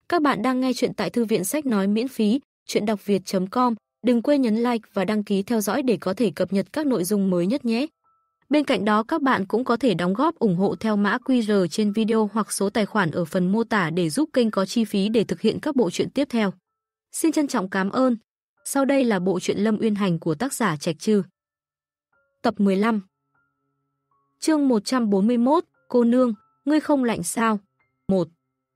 Các bạn đang nghe chuyện tại thư viện sách nói miễn phí, chuyện đọc việt.com. Đừng quên nhấn like và đăng ký theo dõi để có thể cập nhật các nội dung mới nhất nhé. Bên cạnh đó các bạn cũng có thể đóng góp ủng hộ theo mã QR trên video hoặc số tài khoản ở phần mô tả để giúp kênh có chi phí để thực hiện các bộ truyện tiếp theo. Xin trân trọng cảm ơn. Sau đây là bộ truyện Lâm Uyên Hành của tác giả Trạch Trư. Tập 15. Chương 141, cô nương, ngươi không lạnh sao? 1.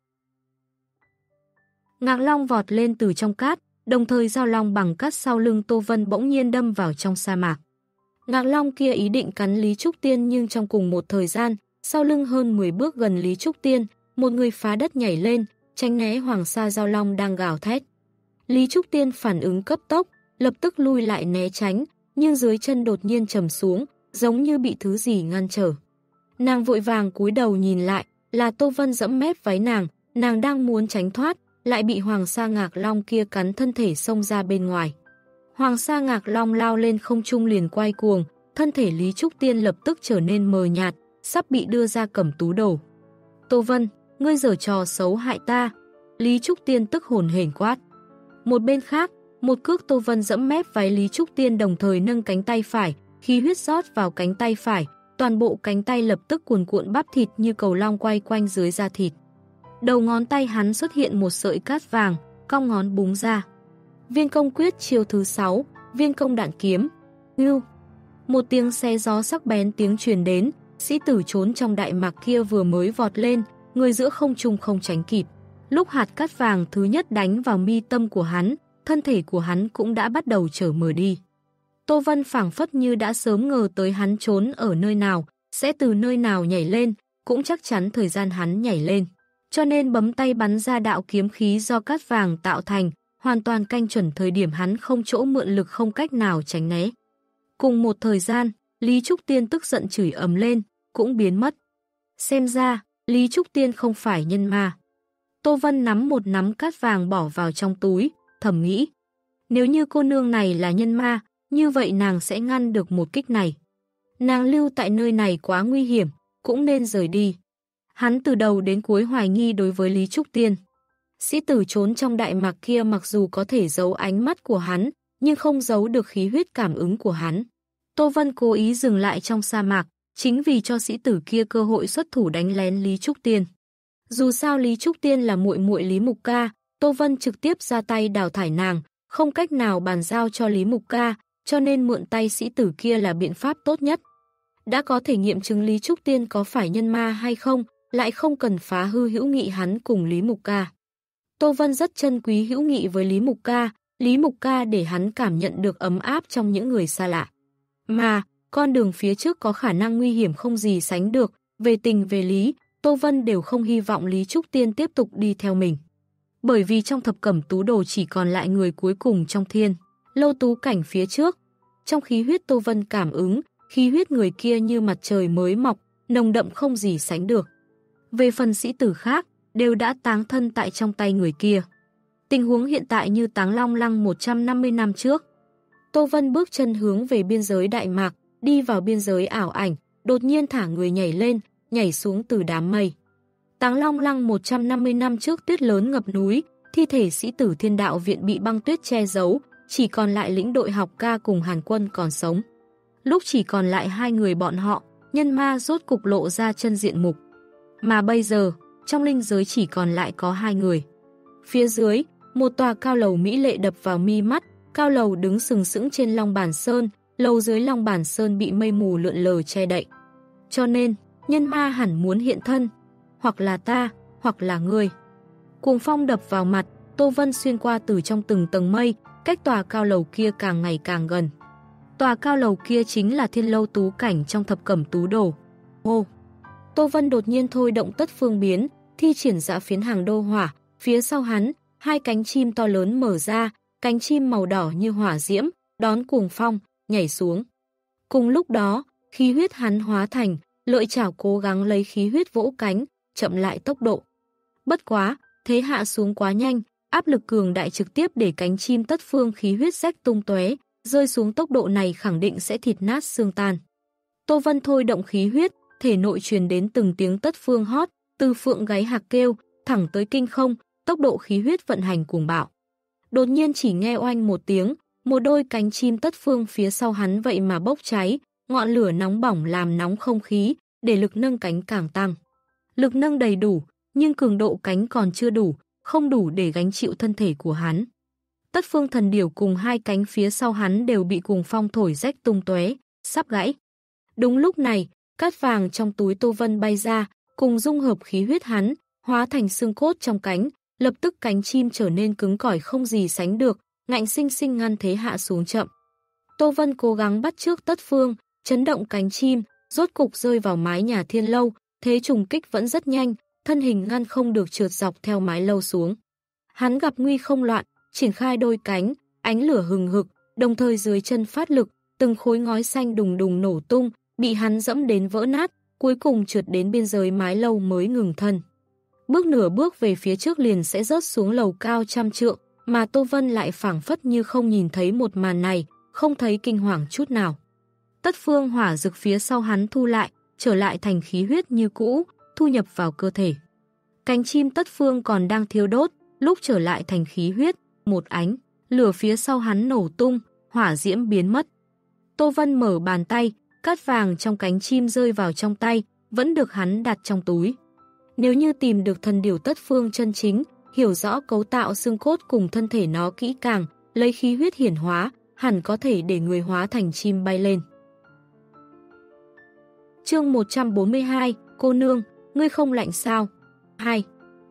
Ngạc Long vọt lên từ trong cát, đồng thời giao long bằng cát sau lưng Tô Vân bỗng nhiên đâm vào trong sa mạc. Ngạc Long kia ý định cắn Lý Trúc Tiên, nhưng trong cùng một thời gian, sau lưng hơn 10 bước gần Lý Trúc Tiên, một người phá đất nhảy lên, tránh né hoàng sa giao long đang gào thét. Lý Trúc Tiên phản ứng cấp tốc, lập tức lui lại né tránh, nhưng dưới chân đột nhiên trầm xuống, giống như bị thứ gì ngăn trở. Nàng vội vàng cúi đầu nhìn lại, là Tô Vân giẫm mép váy nàng đang muốn tránh thoát, lại bị hoàng sa Ngạc Long kia cắn thân thể xông ra bên ngoài. Hoàng sa Ngạc Long lao lên không trung liền quay cuồng, thân thể Lý Trúc Tiên lập tức trở nên mờ nhạt, sắp bị đưa ra cẩm tú đồ. Tô Vân, ngươi giở trò xấu hại ta. Lý Trúc Tiên tức hồn hển quát. Một bên khác, một cước Tô Vân giẫm mép váy Lý Trúc Tiên, đồng thời nâng cánh tay phải, khí huyết rót vào cánh tay phải, toàn bộ cánh tay lập tức cuồn cuộn bắp thịt như cầu long quay quanh dưới da thịt. Đầu ngón tay hắn xuất hiện một sợi cát vàng, cong ngón búng ra. Viên công quyết chiêu thứ 6, viên công đạn kiếm. Ngưu. Một tiếng xé gió sắc bén tiếng truyền đến, sĩ tử trốn trong đại mạc kia vừa mới vọt lên, người giữa không trung không tránh kịp. Lúc hạt cát vàng thứ nhất đánh vào mi tâm của hắn, thân thể của hắn cũng đã bắt đầu trở mờ đi. Tô Vân phảng phất như đã sớm ngờ tới hắn trốn ở nơi nào, sẽ từ nơi nào nhảy lên, cũng chắc chắn thời gian hắn nhảy lên. Cho nên bấm tay bắn ra đạo kiếm khí do cát vàng tạo thành, hoàn toàn canh chuẩn thời điểm hắn không chỗ mượn lực, không cách nào tránh né. Cùng một thời gian, Lý Trúc Tiên tức giận chửi ầm lên, cũng biến mất. Xem ra, Lý Trúc Tiên không phải nhân ma. Tô Vân nắm một nắm cát vàng bỏ vào trong túi, thầm nghĩ. Nếu như cô nương này là nhân ma, như vậy nàng sẽ ngăn được một kích này. Nàng lưu tại nơi này quá nguy hiểm, cũng nên rời đi. Hắn từ đầu đến cuối hoài nghi đối với Lý Trúc Tiên. Sĩ tử trốn trong đại mạc kia mặc dù có thể giấu ánh mắt của hắn, nhưng không giấu được khí huyết cảm ứng của hắn. Tô Vân cố ý dừng lại trong sa mạc, chính vì cho sĩ tử kia cơ hội xuất thủ đánh lén Lý Trúc Tiên. Dù sao Lý Trúc Tiên là muội muội Lý Mục Ca, Tô Vân trực tiếp ra tay đào thải nàng, không cách nào bàn giao cho Lý Mục Ca, cho nên mượn tay sĩ tử kia là biện pháp tốt nhất. Đã có thể nghiệm chứng Lý Trúc Tiên có phải nhân ma hay không, lại không cần phá hư hữu nghị hắn cùng Lý Mục Ca. Tô Vân rất trân quý hữu nghị với Lý Mục Ca để hắn cảm nhận được ấm áp trong những người xa lạ. Mà, con đường phía trước có khả năng nguy hiểm không gì sánh được, về tình về lý, Tô Vân đều không hy vọng Lý Trúc Tiên tiếp tục đi theo mình. Bởi vì trong thập cẩm tú đồ chỉ còn lại người cuối cùng trong thiên lâu tú cảnh phía trước. Trong khí huyết Tô Vân cảm ứng, khí huyết người kia như mặt trời mới mọc, nồng đậm không gì sánh được. Về phần sĩ tử khác, đều đã táng thân tại trong tay người kia. Tình huống hiện tại như Táng Long Lăng 150 năm trước. Tô Vân bước chân hướng về biên giới Đại Mạc, đi vào biên giới ảo ảnh, đột nhiên thả người nhảy lên, nhảy xuống từ đám mây. Táng Long Lăng 150 năm trước tuyết lớn ngập núi, thi thể sĩ tử Thiên Đạo Viện bị băng tuyết che giấu, chỉ còn lại lĩnh đội học ca cùng Hàn Quân còn sống. Lúc chỉ còn lại hai người bọn họ, nhân ma rốt cục lộ ra chân diện mục. Mà bây giờ, trong linh giới chỉ còn lại có hai người. Phía dưới, một tòa cao lầu mỹ lệ đập vào mi mắt, cao lầu đứng sừng sững trên Long Bản Sơn, lầu dưới Long Bản Sơn bị mây mù lượn lờ che đậy. Cho nên, nhân ma hẳn muốn hiện thân, hoặc là ta, hoặc là ngươi. Cuồng phong đập vào mặt, Tô Vân xuyên qua từ trong từng tầng mây, cách tòa cao lầu kia càng ngày càng gần. Tòa cao lầu kia chính là thiên lâu tú cảnh trong thập cẩm tú đồ. Ô! Tô Vân đột nhiên thôi động tất phương biến, thi triển dã phiến hàng đô hỏa, phía sau hắn, hai cánh chim to lớn mở ra, cánh chim màu đỏ như hỏa diễm, đón cuồng phong, nhảy xuống. Cùng lúc đó, khí huyết hắn hóa thành, lợi chảo cố gắng lấy khí huyết vỗ cánh, chậm lại tốc độ. Bất quá, thế hạ xuống quá nhanh, áp lực cường đại trực tiếp để cánh chim tất phương khí huyết rách tung tóe, rơi xuống tốc độ này khẳng định sẽ thịt nát xương tan. Tô Vân thôi động khí huyết, thể nội truyền đến từng tiếng tất phương hót, từ phượng gáy hạc kêu, thẳng tới kinh không, tốc độ khí huyết vận hành cuồng bạo. Đột nhiên chỉ nghe oanh một tiếng, một đôi cánh chim tất phương phía sau hắn vậy mà bốc cháy, ngọn lửa nóng bỏng làm nóng không khí, để lực nâng cánh càng tăng. Lực nâng đầy đủ, nhưng cường độ cánh còn chưa đủ, không đủ để gánh chịu thân thể của hắn. Tất phương thần điểu cùng hai cánh phía sau hắn đều bị cuồng phong thổi rách tung tóe, sắp gãy. Đúng lúc này, cát vàng trong túi Tô Vân bay ra, cùng dung hợp khí huyết hắn, hóa thành xương cốt trong cánh, lập tức cánh chim trở nên cứng cỏi không gì sánh được, ngạnh sinh sinh ngăn thế hạ xuống chậm. Tô Vân cố gắng bắt trước Tất Phương, chấn động cánh chim, rốt cục rơi vào mái nhà Thiên Lâu, thế trùng kích vẫn rất nhanh, thân hình ngăn không được trượt dọc theo mái lâu xuống. Hắn gặp nguy không loạn, triển khai đôi cánh, ánh lửa hừng hực, đồng thời dưới chân phát lực, từng khối ngói xanh đùng đùng nổ tung, bị hắn dẫm đến vỡ nát, cuối cùng trượt đến biên giới mái lâu mới ngừng thân. Bước nửa bước về phía trước liền sẽ rớt xuống lầu cao trăm trượng, mà Tô Vân lại phảng phất như không nhìn thấy một màn này, không thấy kinh hoàng chút nào. Tất phương hỏa dực phía sau hắn thu lại, trở lại thành khí huyết như cũ, thu nhập vào cơ thể. Cánh chim tất phương còn đang thiêu đốt, lúc trở lại thành khí huyết, một ánh, lửa phía sau hắn nổ tung, hỏa diễm biến mất. Tô Vân mở bàn tay, cát vàng trong cánh chim rơi vào trong tay, vẫn được hắn đặt trong túi. Nếu như tìm được thần điểu tất phương chân chính, hiểu rõ cấu tạo xương cốt cùng thân thể nó kỹ càng, lấy khí huyết hiển hóa, hẳn có thể để người hóa thành chim bay lên. Chương 142, cô nương, ngươi không lạnh sao? 2.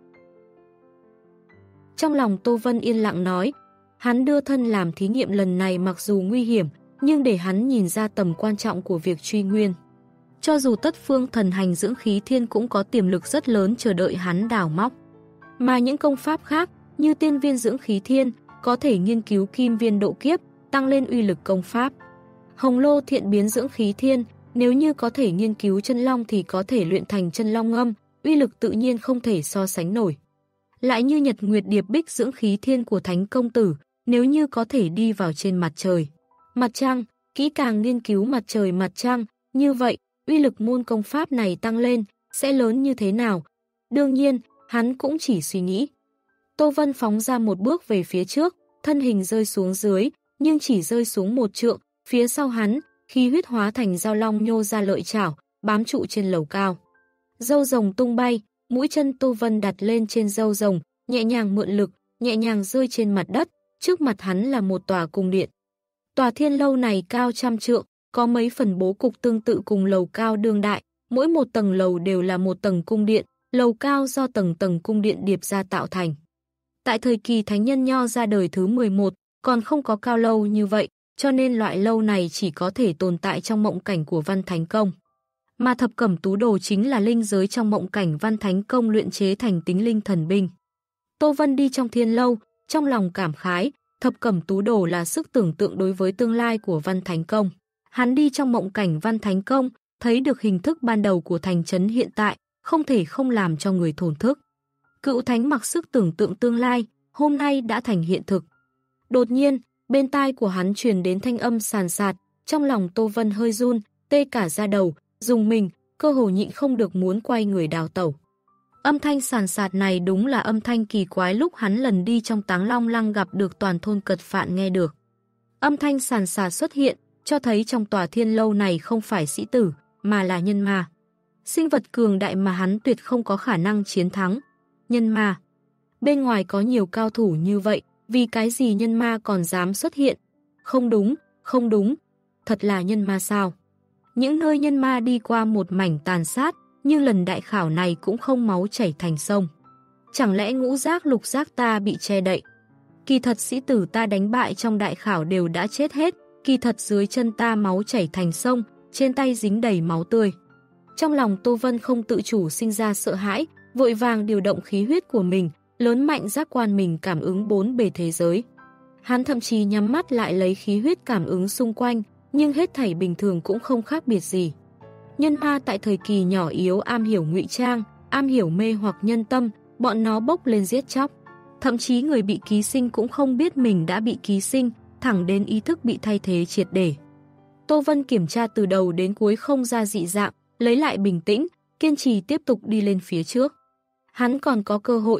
Trong lòng Tô Vân yên lặng nói, hắn đưa thân làm thí nghiệm lần này mặc dù nguy hiểm, nhưng để hắn nhìn ra tầm quan trọng của việc truy nguyên. Cho dù tất phương thần hành dưỡng khí thiên cũng có tiềm lực rất lớn chờ đợi hắn đào móc. Mà những công pháp khác, như tiên viên dưỡng khí thiên, có thể nghiên cứu kim viên độ kiếp, tăng lên uy lực công pháp. Hồng lô thiện biến dưỡng khí thiên, nếu như có thể nghiên cứu chân long thì có thể luyện thành chân long ngâm, uy lực tự nhiên không thể so sánh nổi. Lại như nhật nguyệt điệp bích dưỡng khí thiên của thánh công tử, nếu như có thể đi vào trên mặt trời, mặt trăng, kỹ càng nghiên cứu mặt trời mặt trăng, như vậy, uy lực môn công pháp này tăng lên, sẽ lớn như thế nào? Đương nhiên, hắn cũng chỉ suy nghĩ. Tô Vân phóng ra một bước về phía trước, thân hình rơi xuống dưới, nhưng chỉ rơi xuống một trượng, phía sau hắn, khí huyết hóa thành dao long nhô ra lợi chảo, bám trụ trên lầu cao. Râu rồng tung bay, mũi chân Tô Vân đặt lên trên râu rồng, nhẹ nhàng mượn lực, nhẹ nhàng rơi trên mặt đất, trước mặt hắn là một tòa cung điện. Tòa Thiên Lâu này cao trăm trượng, có mấy phần bố cục tương tự cùng lầu cao đương đại, mỗi một tầng lầu đều là một tầng cung điện, lầu cao do tầng tầng cung điện điệp ra tạo thành. Tại thời kỳ Thánh Nhân Nho ra đời thứ 11, còn không có cao lâu như vậy, cho nên loại lâu này chỉ có thể tồn tại trong mộng cảnh của Văn Thánh Công. Mà thập cẩm tú đồ chính là linh giới trong mộng cảnh Văn Thánh Công luyện chế thành tính linh thần binh. Tô Vân đi trong Thiên Lâu, trong lòng cảm khái, thập cẩm tú đồ là sức tưởng tượng đối với tương lai của Văn Thánh Công. Hắn đi trong mộng cảnh Văn Thánh Công, thấy được hình thức ban đầu của thành trấn hiện tại, không thể không làm cho người thổn thức. Cựu thánh mặc sức tưởng tượng tương lai, hôm nay đã thành hiện thực. Đột nhiên, bên tai của hắn truyền đến thanh âm sàn sạt, trong lòng Tô Vân hơi run, tê cả da đầu, dùng mình, cơ hồ nhịn không được muốn quay người đào tẩu. Âm thanh sàn sạt này đúng là âm thanh kỳ quái lúc hắn lần đi trong Táng Long Lăng gặp được toàn thôn Cật Phạn nghe được. Âm thanh sàn sạt xuất hiện, cho thấy trong tòa Thiên Lâu này không phải sĩ tử, mà là nhân ma. Sinh vật cường đại mà hắn tuyệt không có khả năng chiến thắng. Nhân ma. Bên ngoài có nhiều cao thủ như vậy, vì cái gì nhân ma còn dám xuất hiện? Không đúng, không đúng. Thật là nhân ma sao? Những nơi nhân ma đi qua một mảnh tàn sát, nhưng lần đại khảo này cũng không máu chảy thành sông. Chẳng lẽ ngũ giác lục giác ta bị che đậy? Kỳ thật sĩ tử ta đánh bại trong đại khảo đều đã chết hết, kỳ thật dưới chân ta máu chảy thành sông, trên tay dính đầy máu tươi. Trong lòng Tô Vân không tự chủ sinh ra sợ hãi, vội vàng điều động khí huyết của mình, lớn mạnh giác quan mình cảm ứng bốn bề thế giới. Hắn thậm chí nhắm mắt lại lấy khí huyết cảm ứng xung quanh, nhưng hết thảy bình thường cũng không khác biệt gì. Nhân ma tại thời kỳ nhỏ yếu am hiểu ngụy trang, am hiểu mê hoặc nhân tâm, bọn nó bốc lên giết chóc. Thậm chí người bị ký sinh cũng không biết mình đã bị ký sinh, thẳng đến ý thức bị thay thế triệt để. Tô Vân kiểm tra từ đầu đến cuối không ra dị dạng, lấy lại bình tĩnh, kiên trì tiếp tục đi lên phía trước. Hắn còn có cơ hội.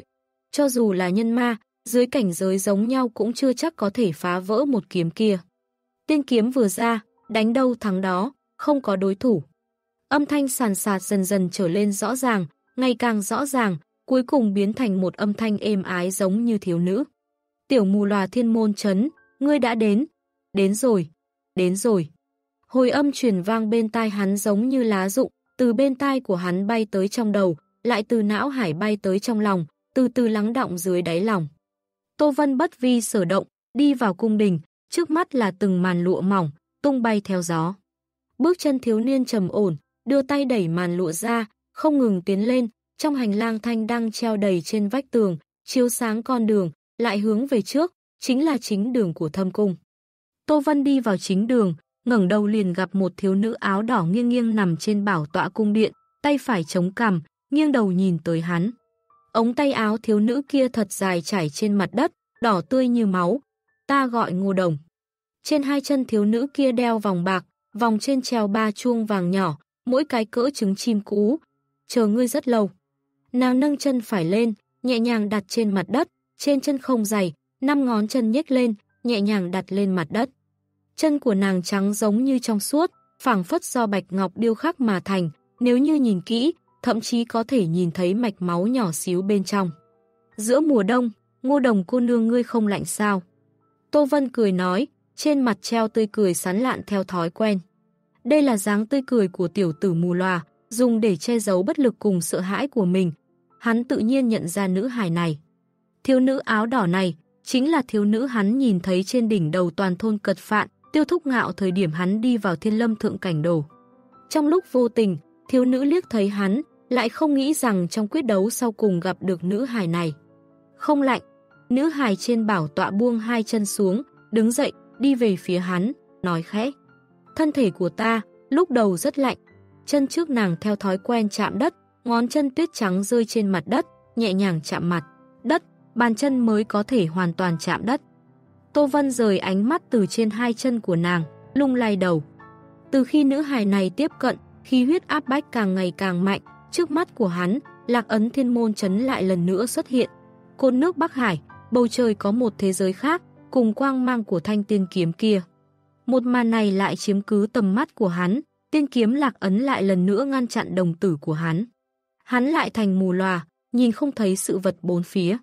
Cho dù là nhân ma, dưới cảnh giới giống nhau cũng chưa chắc có thể phá vỡ một kiếm kia. Tiên kiếm vừa ra, đánh đâu thắng đó, không có đối thủ. Âm thanh sàn sạt dần dần trở lên rõ ràng, ngày càng rõ ràng, cuối cùng biến thành một âm thanh êm ái giống như thiếu nữ. Tiểu mù lòa Thiên Môn Trấn, ngươi đã đến. Đến rồi, đến rồi. Hồi âm truyền vang bên tai hắn giống như lá rụng, từ bên tai của hắn bay tới trong đầu, lại từ não hải bay tới trong lòng, từ từ lắng đọng dưới đáy lòng. Tô Vân bất vi sở động, đi vào cung đình, trước mắt là từng màn lụa mỏng, tung bay theo gió. Bước chân thiếu niên trầm ổn, đưa tay đẩy màn lụa ra, không ngừng tiến lên, trong hành lang thanh đăng treo đầy trên vách tường, chiếu sáng con đường, lại hướng về trước, chính là chính đường của thâm cung. Tô Vân đi vào chính đường, ngẩng đầu liền gặp một thiếu nữ áo đỏ nghiêng nghiêng nằm trên bảo tọa cung điện, tay phải chống cằm, nghiêng đầu nhìn tới hắn. Ống tay áo thiếu nữ kia thật dài trải trên mặt đất, đỏ tươi như máu. Ta gọi Ngô Đồng. Trên hai chân thiếu nữ kia đeo vòng bạc, vòng trên treo 3 chuông vàng nhỏ, mỗi cái cỡ trứng chim cú. Chờ ngươi rất lâu. Nàng nâng chân phải lên, nhẹ nhàng đặt trên mặt đất, trên chân không dày, 5 ngón chân nhếch lên, nhẹ nhàng đặt lên mặt đất. Chân của nàng trắng giống như trong suốt, phảng phất do bạch ngọc điêu khắc mà thành, nếu như nhìn kỹ, thậm chí có thể nhìn thấy mạch máu nhỏ xíu bên trong. Giữa mùa đông, Ngô Đồng cô nương ngươi không lạnh sao? Tô Vân cười nói, trên mặt treo tươi cười sán lạn theo thói quen. Đây là dáng tươi cười của tiểu tử mù lòa, dùng để che giấu bất lực cùng sợ hãi của mình. Hắn tự nhiên nhận ra nữ hài này. Thiếu nữ áo đỏ này, chính là thiếu nữ hắn nhìn thấy trên đỉnh đầu toàn thôn Cật Phạn, Tiêu Thúc Ngạo thời điểm hắn đi vào Thiên Lâm Thượng Cảnh Đồ. Trong lúc vô tình, thiếu nữ liếc thấy hắn, lại không nghĩ rằng trong quyết đấu sau cùng gặp được nữ hài này. Không lạnh, nữ hài trên bảo tọa buông hai chân xuống, đứng dậy, đi về phía hắn, nói khẽ. Thân thể của ta, lúc đầu rất lạnh. Chân trước nàng theo thói quen chạm đất, ngón chân tuyết trắng rơi trên mặt đất, nhẹ nhàng chạm mặt đất, bàn chân mới có thể hoàn toàn chạm đất. Tô Vân rời ánh mắt từ trên hai chân của nàng, lung lay đầu. Từ khi nữ hài này tiếp cận, khí huyết áp bách càng ngày càng mạnh, trước mắt của hắn, Lạc ấn Thiên Môn Trấn lại lần nữa xuất hiện. Côn nước Bắc Hải, bầu trời có một thế giới khác, cùng quang mang của thanh tiên kiếm kia. Một màn này lại chiếm cứ tầm mắt của hắn, tiên kiếm Lạc ấn lại lần nữa ngăn chặn đồng tử của hắn. Hắn lại thành mù lòa, nhìn không thấy sự vật bốn phía.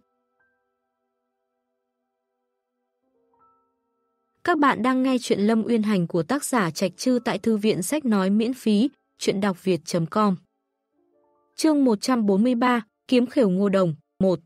Các bạn đang nghe chuyện Lâm Uyên Hành của tác giả Trạch Trư tại thư viện sách nói miễn phí, chuyện đọc việt.com. Chương 143, Kiếm khểu Ngô Đồng, 1.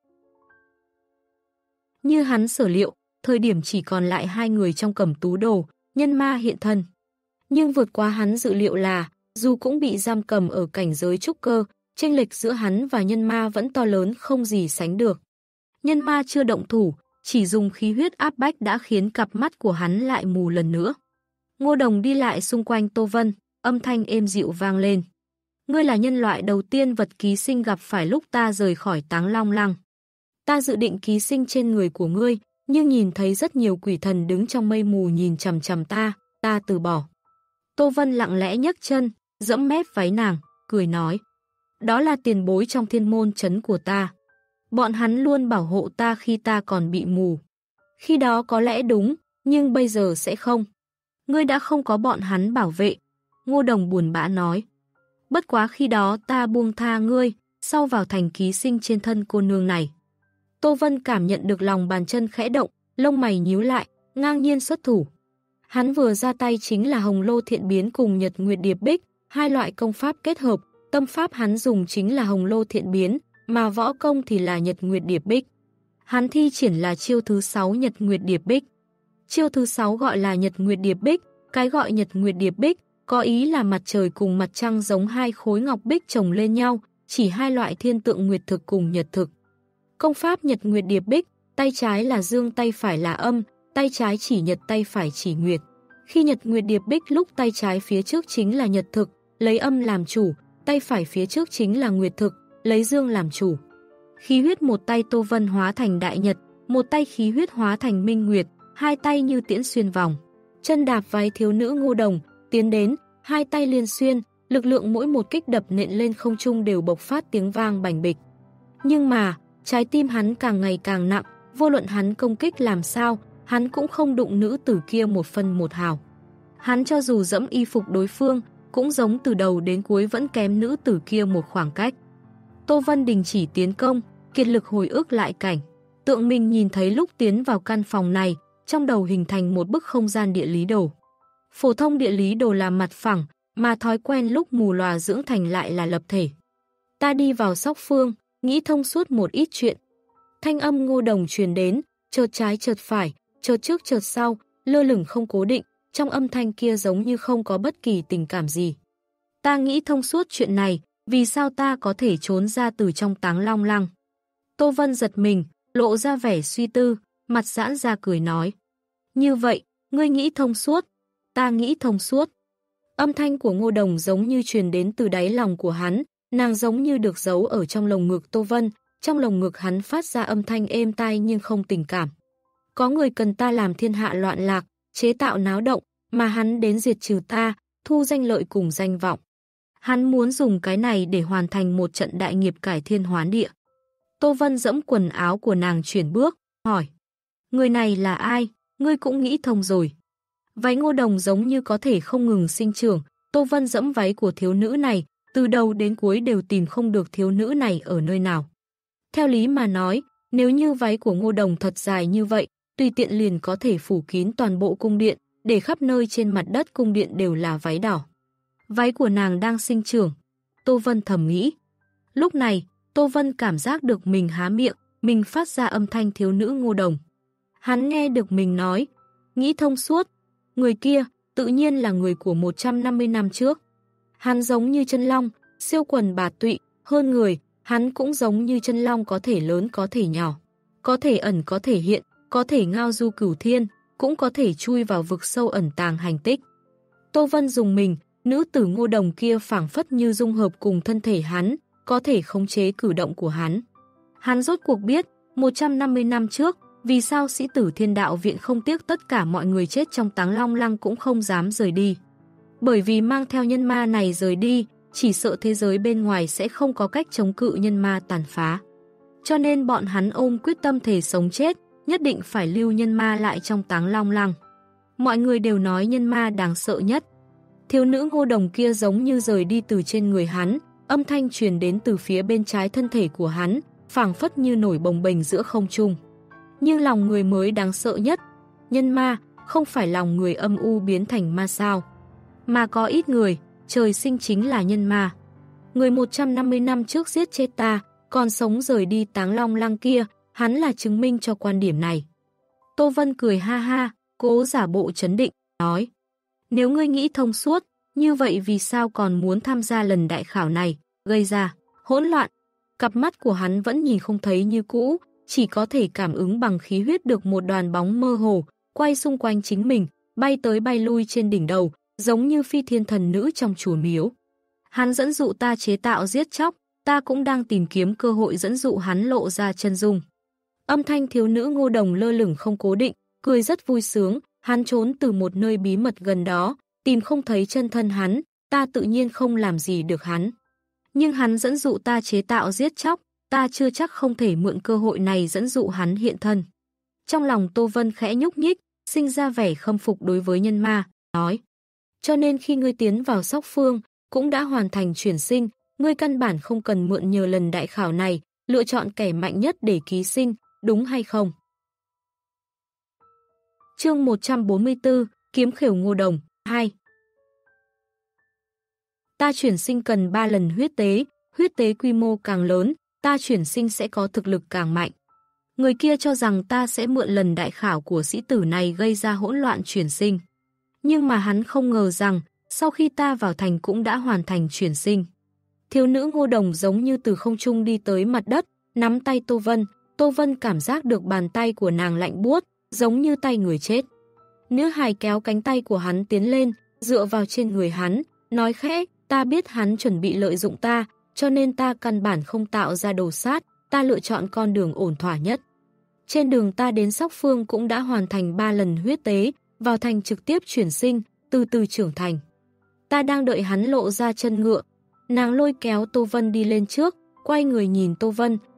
Như hắn sở liệu, thời điểm chỉ còn lại hai người trong Cẩm Tú Đồ, nhân ma hiện thân. Nhưng vượt qua hắn dự liệu là, dù cũng bị giam cầm ở cảnh giới trúc cơ, chênh lệch giữa hắn và nhân ma vẫn to lớn không gì sánh được. Nhân ma chưa động thủ, chỉ dùng khí huyết áp bách đã khiến cặp mắt của hắn lại mù lần nữa. Ngô Đồng đi lại xung quanh Tô Vân, âm thanh êm dịu vang lên. Ngươi là nhân loại đầu tiên vật ký sinh gặp phải lúc ta rời khỏi Táng Long Lăng. Ta dự định ký sinh trên người của ngươi, nhưng nhìn thấy rất nhiều quỷ thần đứng trong mây mù nhìn chằm chằm ta từ bỏ. Tô Vân lặng lẽ nhấc chân, giẫm mép váy nàng, cười nói. Đó là tiền bối trong Thiên Môn Trấn của ta. Bọn hắn luôn bảo hộ ta khi ta còn bị mù. Khi đó có lẽ đúng, nhưng bây giờ sẽ không. Ngươi đã không có bọn hắn bảo vệ. Ngô Đồng buồn bã nói. Bất quá khi đó ta buông tha ngươi, sau vào thành ký sinh trên thân cô nương này. Tô Vân cảm nhận được lòng bàn chân khẽ động, lông mày nhíu lại, ngang nhiên xuất thủ. Hắn vừa ra tay chính là Hồng Lô Thiện Biến cùng Nhật Nguyệt Điệp Bích, hai loại công pháp kết hợp, tâm pháp hắn dùng chính là Hồng Lô Thiện Biến, mà võ công thì là Nhật Nguyệt Điệp Bích. Hắn thi triển là chiêu thứ 6 Nhật Nguyệt Điệp Bích. Chiêu thứ 6 gọi là Nhật Nguyệt Điệp Bích, cái gọi Nhật Nguyệt Điệp Bích có ý là mặt trời cùng mặt trăng giống hai khối ngọc bích chồng lên nhau, chỉ hai loại thiên tượng nguyệt thực cùng nhật thực. Công pháp Nhật Nguyệt Điệp Bích, tay trái là dương tay phải là âm, tay trái chỉ nhật tay phải chỉ nguyệt. Khi Nhật Nguyệt Điệp Bích lúc tay trái phía trước chính là nhật thực, lấy âm làm chủ, tay phải phía trước chính là nguyệt thực, lấy dương làm chủ. Khí huyết một tay Tô Vân hóa thành đại nhật, một tay khí huyết hóa thành minh nguyệt, hai tay như tiễn xuyên vòng. Chân đạp váy thiếu nữ Ngô Đồng, tiến đến, hai tay liên xuyên, lực lượng mỗi một kích đập nện lên không trung đều bộc phát tiếng vang bành bịch. Nhưng mà, Trái tim hắn càng ngày càng nặng, vô luận hắn công kích làm sao, hắn cũng không đụng nữ tử kia một phân một hào. Hắn cho dù dẫm y phục đối phương, cũng giống từ đầu đến cuối vẫn kém nữ tử kia một khoảng cách. Tô Vân đình chỉ tiến công, kiệt lực hồi ức lại cảnh. Tượng mình nhìn thấy lúc tiến vào căn phòng này, trong đầu hình thành một bức không gian địa lý đồ. Phổ thông địa lý đồ là mặt phẳng, mà thói quen lúc mù lòa dưỡng thành lại là lập thể. Ta đi vào Sóc Phương, nghĩ thông suốt một ít chuyện. Thanh âm Ngô Đồng truyền đến, chợt trái chợt phải, chợt trước chợt sau, lơ lửng không cố định, trong âm thanh kia giống như không có bất kỳ tình cảm gì. Ta nghĩ thông suốt chuyện này, vì sao ta có thể trốn ra từ trong Táng Long Lăng. Tô Vân giật mình, lộ ra vẻ suy tư, mặt giãn ra cười nói. Như vậy, ngươi nghĩ thông suốt, ta nghĩ thông suốt. Âm thanh của Ngô Đồng giống như truyền đến từ đáy lòng của hắn, nàng giống như được giấu ở trong lồng ngực Tô Vân, trong lồng ngực hắn phát ra âm thanh êm tai nhưng không tình cảm. Có người cần ta làm thiên hạ loạn lạc, chế tạo náo động, mà hắn đến diệt trừ ta, thu danh lợi cùng danh vọng. Hắn muốn dùng cái này để hoàn thành một trận đại nghiệp cải thiên hoán địa. Tô Vân dẫm quần áo của nàng chuyển bước, hỏi. Người này là ai? Ngươi cũng nghĩ thông rồi. Váy Ngô Đồng giống như có thể không ngừng sinh trưởng. Tô Vân dẫm váy của thiếu nữ này, từ đầu đến cuối đều tìm không được thiếu nữ này ở nơi nào. Theo lý mà nói, nếu như váy của Ngô Đồng thật dài như vậy, tùy tiện liền có thể phủ kín toàn bộ cung điện, để khắp nơi trên mặt đất cung điện đều là váy đỏ. Váy của nàng đang sinh trưởng. Tô Vân thầm nghĩ. Lúc này, Tô Vân cảm giác được mình há miệng, mình phát ra âm thanh thiếu nữ Ngô Đồng. Hắn nghe được mình nói, nghĩ thông suốt. Người kia, tự nhiên là người của 150 năm trước. Hắn giống như chân long, siêu quần bạt tụy, hơn người, hắn cũng giống như chân long có thể lớn có thể nhỏ. Có thể ẩn có thể hiện, có thể ngao du cửu thiên, cũng có thể chui vào vực sâu ẩn tàng hành tích. Tô Vân dùng mình, nữ tử Ngô Đồng kia phảng phất như dung hợp cùng thân thể hắn, có thể khống chế cử động của hắn. Hắn rốt cuộc biết, 150 năm trước, vì sao sĩ tử Thiên Đạo Viện không tiếc tất cả mọi người chết trong Táng Long Lăng cũng không dám rời đi. Bởi vì mang theo nhân ma này rời đi, chỉ sợ thế giới bên ngoài sẽ không có cách chống cự nhân ma tàn phá. Cho nên bọn hắn ôm quyết tâm thể sống chết, nhất định phải lưu nhân ma lại trong Táng Long Lăng. Mọi người đều nói nhân ma đáng sợ nhất. Thiếu nữ Ngô Đồng kia giống như rời đi từ trên người hắn, âm thanh truyền đến từ phía bên trái thân thể của hắn, phảng phất như nổi bồng bềnh giữa không trung. Nhưng lòng người mới đáng sợ nhất. Nhân ma, không phải lòng người âm u biến thành ma sao. Mà có ít người, trời sinh chính là nhân ma. Người 150 năm trước giết chết ta, còn sống rời đi Táng Long Lăng kia, hắn là chứng minh cho quan điểm này. Tô Vân cười ha ha, cố giả bộ trấn định, nói. Nếu ngươi nghĩ thông suốt, như vậy vì sao còn muốn tham gia lần đại khảo này, gây ra hỗn loạn. Cặp mắt của hắn vẫn nhìn không thấy như cũ, chỉ có thể cảm ứng bằng khí huyết được một đoàn bóng mơ hồ, quay xung quanh chính mình, bay tới bay lui trên đỉnh đầu, giống như phi thiên thần nữ trong chùa miếu. Hắn dẫn dụ ta chế tạo giết chóc, ta cũng đang tìm kiếm cơ hội dẫn dụ hắn lộ ra chân dung. Âm thanh thiếu nữ Ngô Đồng lơ lửng không cố định, cười rất vui sướng, hắn trốn từ một nơi bí mật gần đó, tìm không thấy chân thân hắn, ta tự nhiên không làm gì được hắn. Nhưng hắn dẫn dụ ta chế tạo giết chóc, ta chưa chắc không thể mượn cơ hội này dẫn dụ hắn hiện thân. Trong lòng Tô Vân khẽ nhúc nhích, sinh ra vẻ khâm phục đối với nhân ma, nói. Cho nên khi ngươi tiến vào Sóc Phương, cũng đã hoàn thành chuyển sinh, ngươi căn bản không cần mượn nhờ lần đại khảo này, lựa chọn kẻ mạnh nhất để ký sinh, đúng hay không? Chương 144, Kiếm Khểu Ngô Đồng, 2. Ta chuyển sinh cần 3 lần huyết tế quy mô càng lớn, ta chuyển sinh sẽ có thực lực càng mạnh. Người kia cho rằng ta sẽ mượn lần đại khảo của sĩ tử này gây ra hỗn loạn chuyển sinh. Nhưng mà hắn không ngờ rằng, sau khi ta vào thành cũng đã hoàn thành chuyển sinh. Thiếu nữ Ngô Đồng giống như từ không trung đi tới mặt đất, nắm tay Tô Vân cảm giác được bàn tay của nàng lạnh buốt, giống như tay người chết. Nữ hài kéo cánh tay của hắn tiến lên, dựa vào trên người hắn, nói khẽ, ta biết hắn chuẩn bị lợi dụng ta, cho nên ta căn bản không tạo ra đồ sát, ta lựa chọn con đường ổn thỏa nhất. Trên đường ta đến Sóc Phương cũng đã hoàn thành 3 lần huyết tế, vào thành trực tiếp chuyển sinh, từ từ trưởng thành. Ta đang đợi hắn lộ ra chân ngựa. Nàng lôi kéo Tô Vân đi lên trước, quay người nhìn Tô Vân,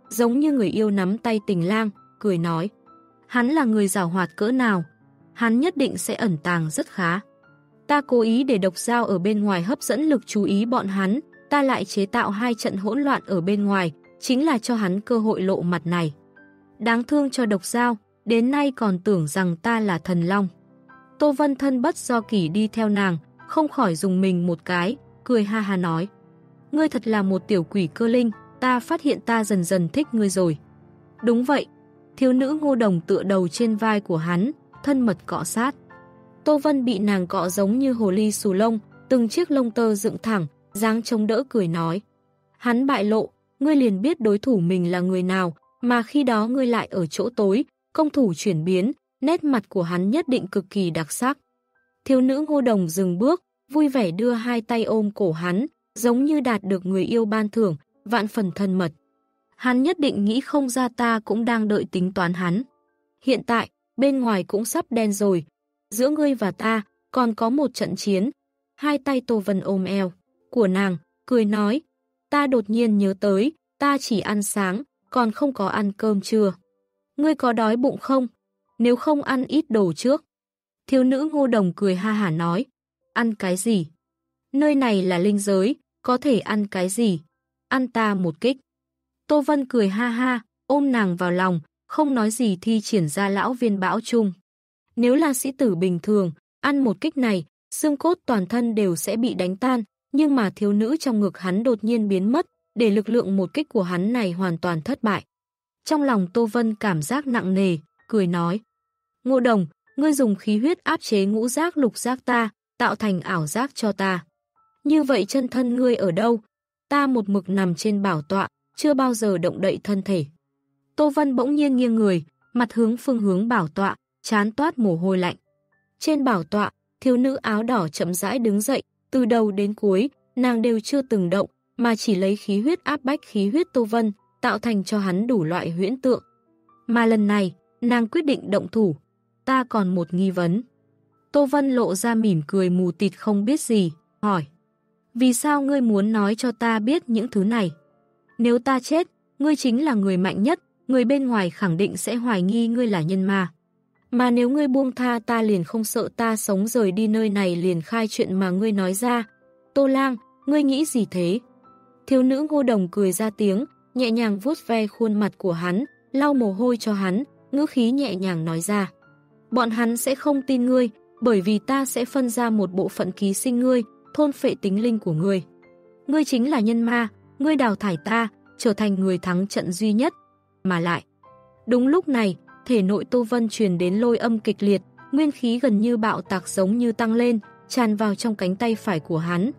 giống như người yêu nắm tay tình lang, cười nói. Hắn là người giàu hoạt cỡ nào? Hắn nhất định sẽ ẩn tàng rất khá. Ta cố ý để Độc Dao ở bên ngoài hấp dẫn lực chú ý bọn hắn, ta lại chế tạo 2 trận hỗn loạn ở bên ngoài, chính là cho hắn cơ hội lộ mặt này. Đáng thương cho Độc Dao, đến nay còn tưởng rằng ta là thần long. Tô Vân thân bất do kỷ đi theo nàng, không khỏi dùng mình một cái, cười ha ha nói. Ngươi thật là một tiểu quỷ cơ linh, ta phát hiện ta dần dần thích ngươi rồi. Đúng vậy, thiếu nữ Ngô Đồng tựa đầu trên vai của hắn, thân mật cọ sát. Tô Vân bị nàng cọ giống như hồ ly xù lông, từng chiếc lông tơ dựng thẳng, dáng chống đỡ cười nói. Hắn bại lộ, ngươi liền biết đối thủ mình là người nào, mà khi đó ngươi lại ở chỗ tối, công thủ chuyển biến, nét mặt của hắn nhất định cực kỳ đặc sắc. Thiếu nữ Ngô Đồng dừng bước, vui vẻ đưa 2 tay ôm cổ hắn, giống như đạt được người yêu ban thưởng, vạn phần thân mật. Hắn nhất định nghĩ không ra ta cũng đang đợi tính toán hắn. Hiện tại, bên ngoài cũng sắp đen rồi. Giữa ngươi và ta, còn có một trận chiến. 2 tay Tô Vân ôm eo của nàng, cười nói. Ta đột nhiên nhớ tới, ta chỉ ăn sáng, còn không có ăn cơm trưa. Ngươi có đói bụng không? Nếu không ăn ít đồ trước. Thiếu nữ Ngô Đồng cười ha hả nói. Ăn cái gì? Nơi này là linh giới, có thể ăn cái gì? Ăn ta một kích. Tô Vân cười ha ha, ôm nàng vào lòng, không nói gì thi triển ra lão viên bão chung. Nếu là sĩ tử bình thường, ăn một kích này, xương cốt toàn thân đều sẽ bị đánh tan, nhưng mà thiếu nữ trong ngực hắn đột nhiên biến mất, để lực lượng một kích của hắn này hoàn toàn thất bại. Trong lòng Tô Vân cảm giác nặng nề, cười nói. Ngô Đồng, ngươi dùng khí huyết áp chế ngũ giác lục giác ta, tạo thành ảo giác cho ta. Như vậy chân thân ngươi ở đâu? Ta một mực nằm trên bảo tọa, chưa bao giờ động đậy thân thể. Tô Vân bỗng nhiên nghiêng người, mặt hướng phương hướng bảo tọa, trán toát mồ hôi lạnh. Trên bảo tọa, thiếu nữ áo đỏ chậm rãi đứng dậy, từ đầu đến cuối, nàng đều chưa từng động, mà chỉ lấy khí huyết áp bách khí huyết Tô Vân, tạo thành cho hắn đủ loại huyễn tượng. Mà lần này, nàng quyết định động thủ. Ta còn một nghi vấn. Tô Vân lộ ra mỉm cười mù tịt không biết gì, hỏi. Vì sao ngươi muốn nói cho ta biết những thứ này? Nếu ta chết, ngươi chính là người mạnh nhất, người bên ngoài khẳng định sẽ hoài nghi ngươi là nhân ma. Mà nếu ngươi buông tha ta liền không sợ ta sống rời đi nơi này liền khai chuyện mà ngươi nói ra. Tô Lang, ngươi nghĩ gì thế? Thiếu nữ Ngô Đồng cười ra tiếng, nhẹ nhàng vuốt ve khuôn mặt của hắn, lau mồ hôi cho hắn, ngữ khí nhẹ nhàng nói ra. Bọn hắn sẽ không tin ngươi, bởi vì ta sẽ phân ra một bộ phận ký sinh ngươi, thôn phệ tính linh của ngươi. Ngươi chính là nhân ma, ngươi đào thải ta, trở thành người thắng trận duy nhất. Mà lại, đúng lúc này, thể nội Tô Vân truyền đến lôi âm kịch liệt, nguyên khí gần như bạo tạc giống như tăng lên, tràn vào trong cánh tay phải của hắn.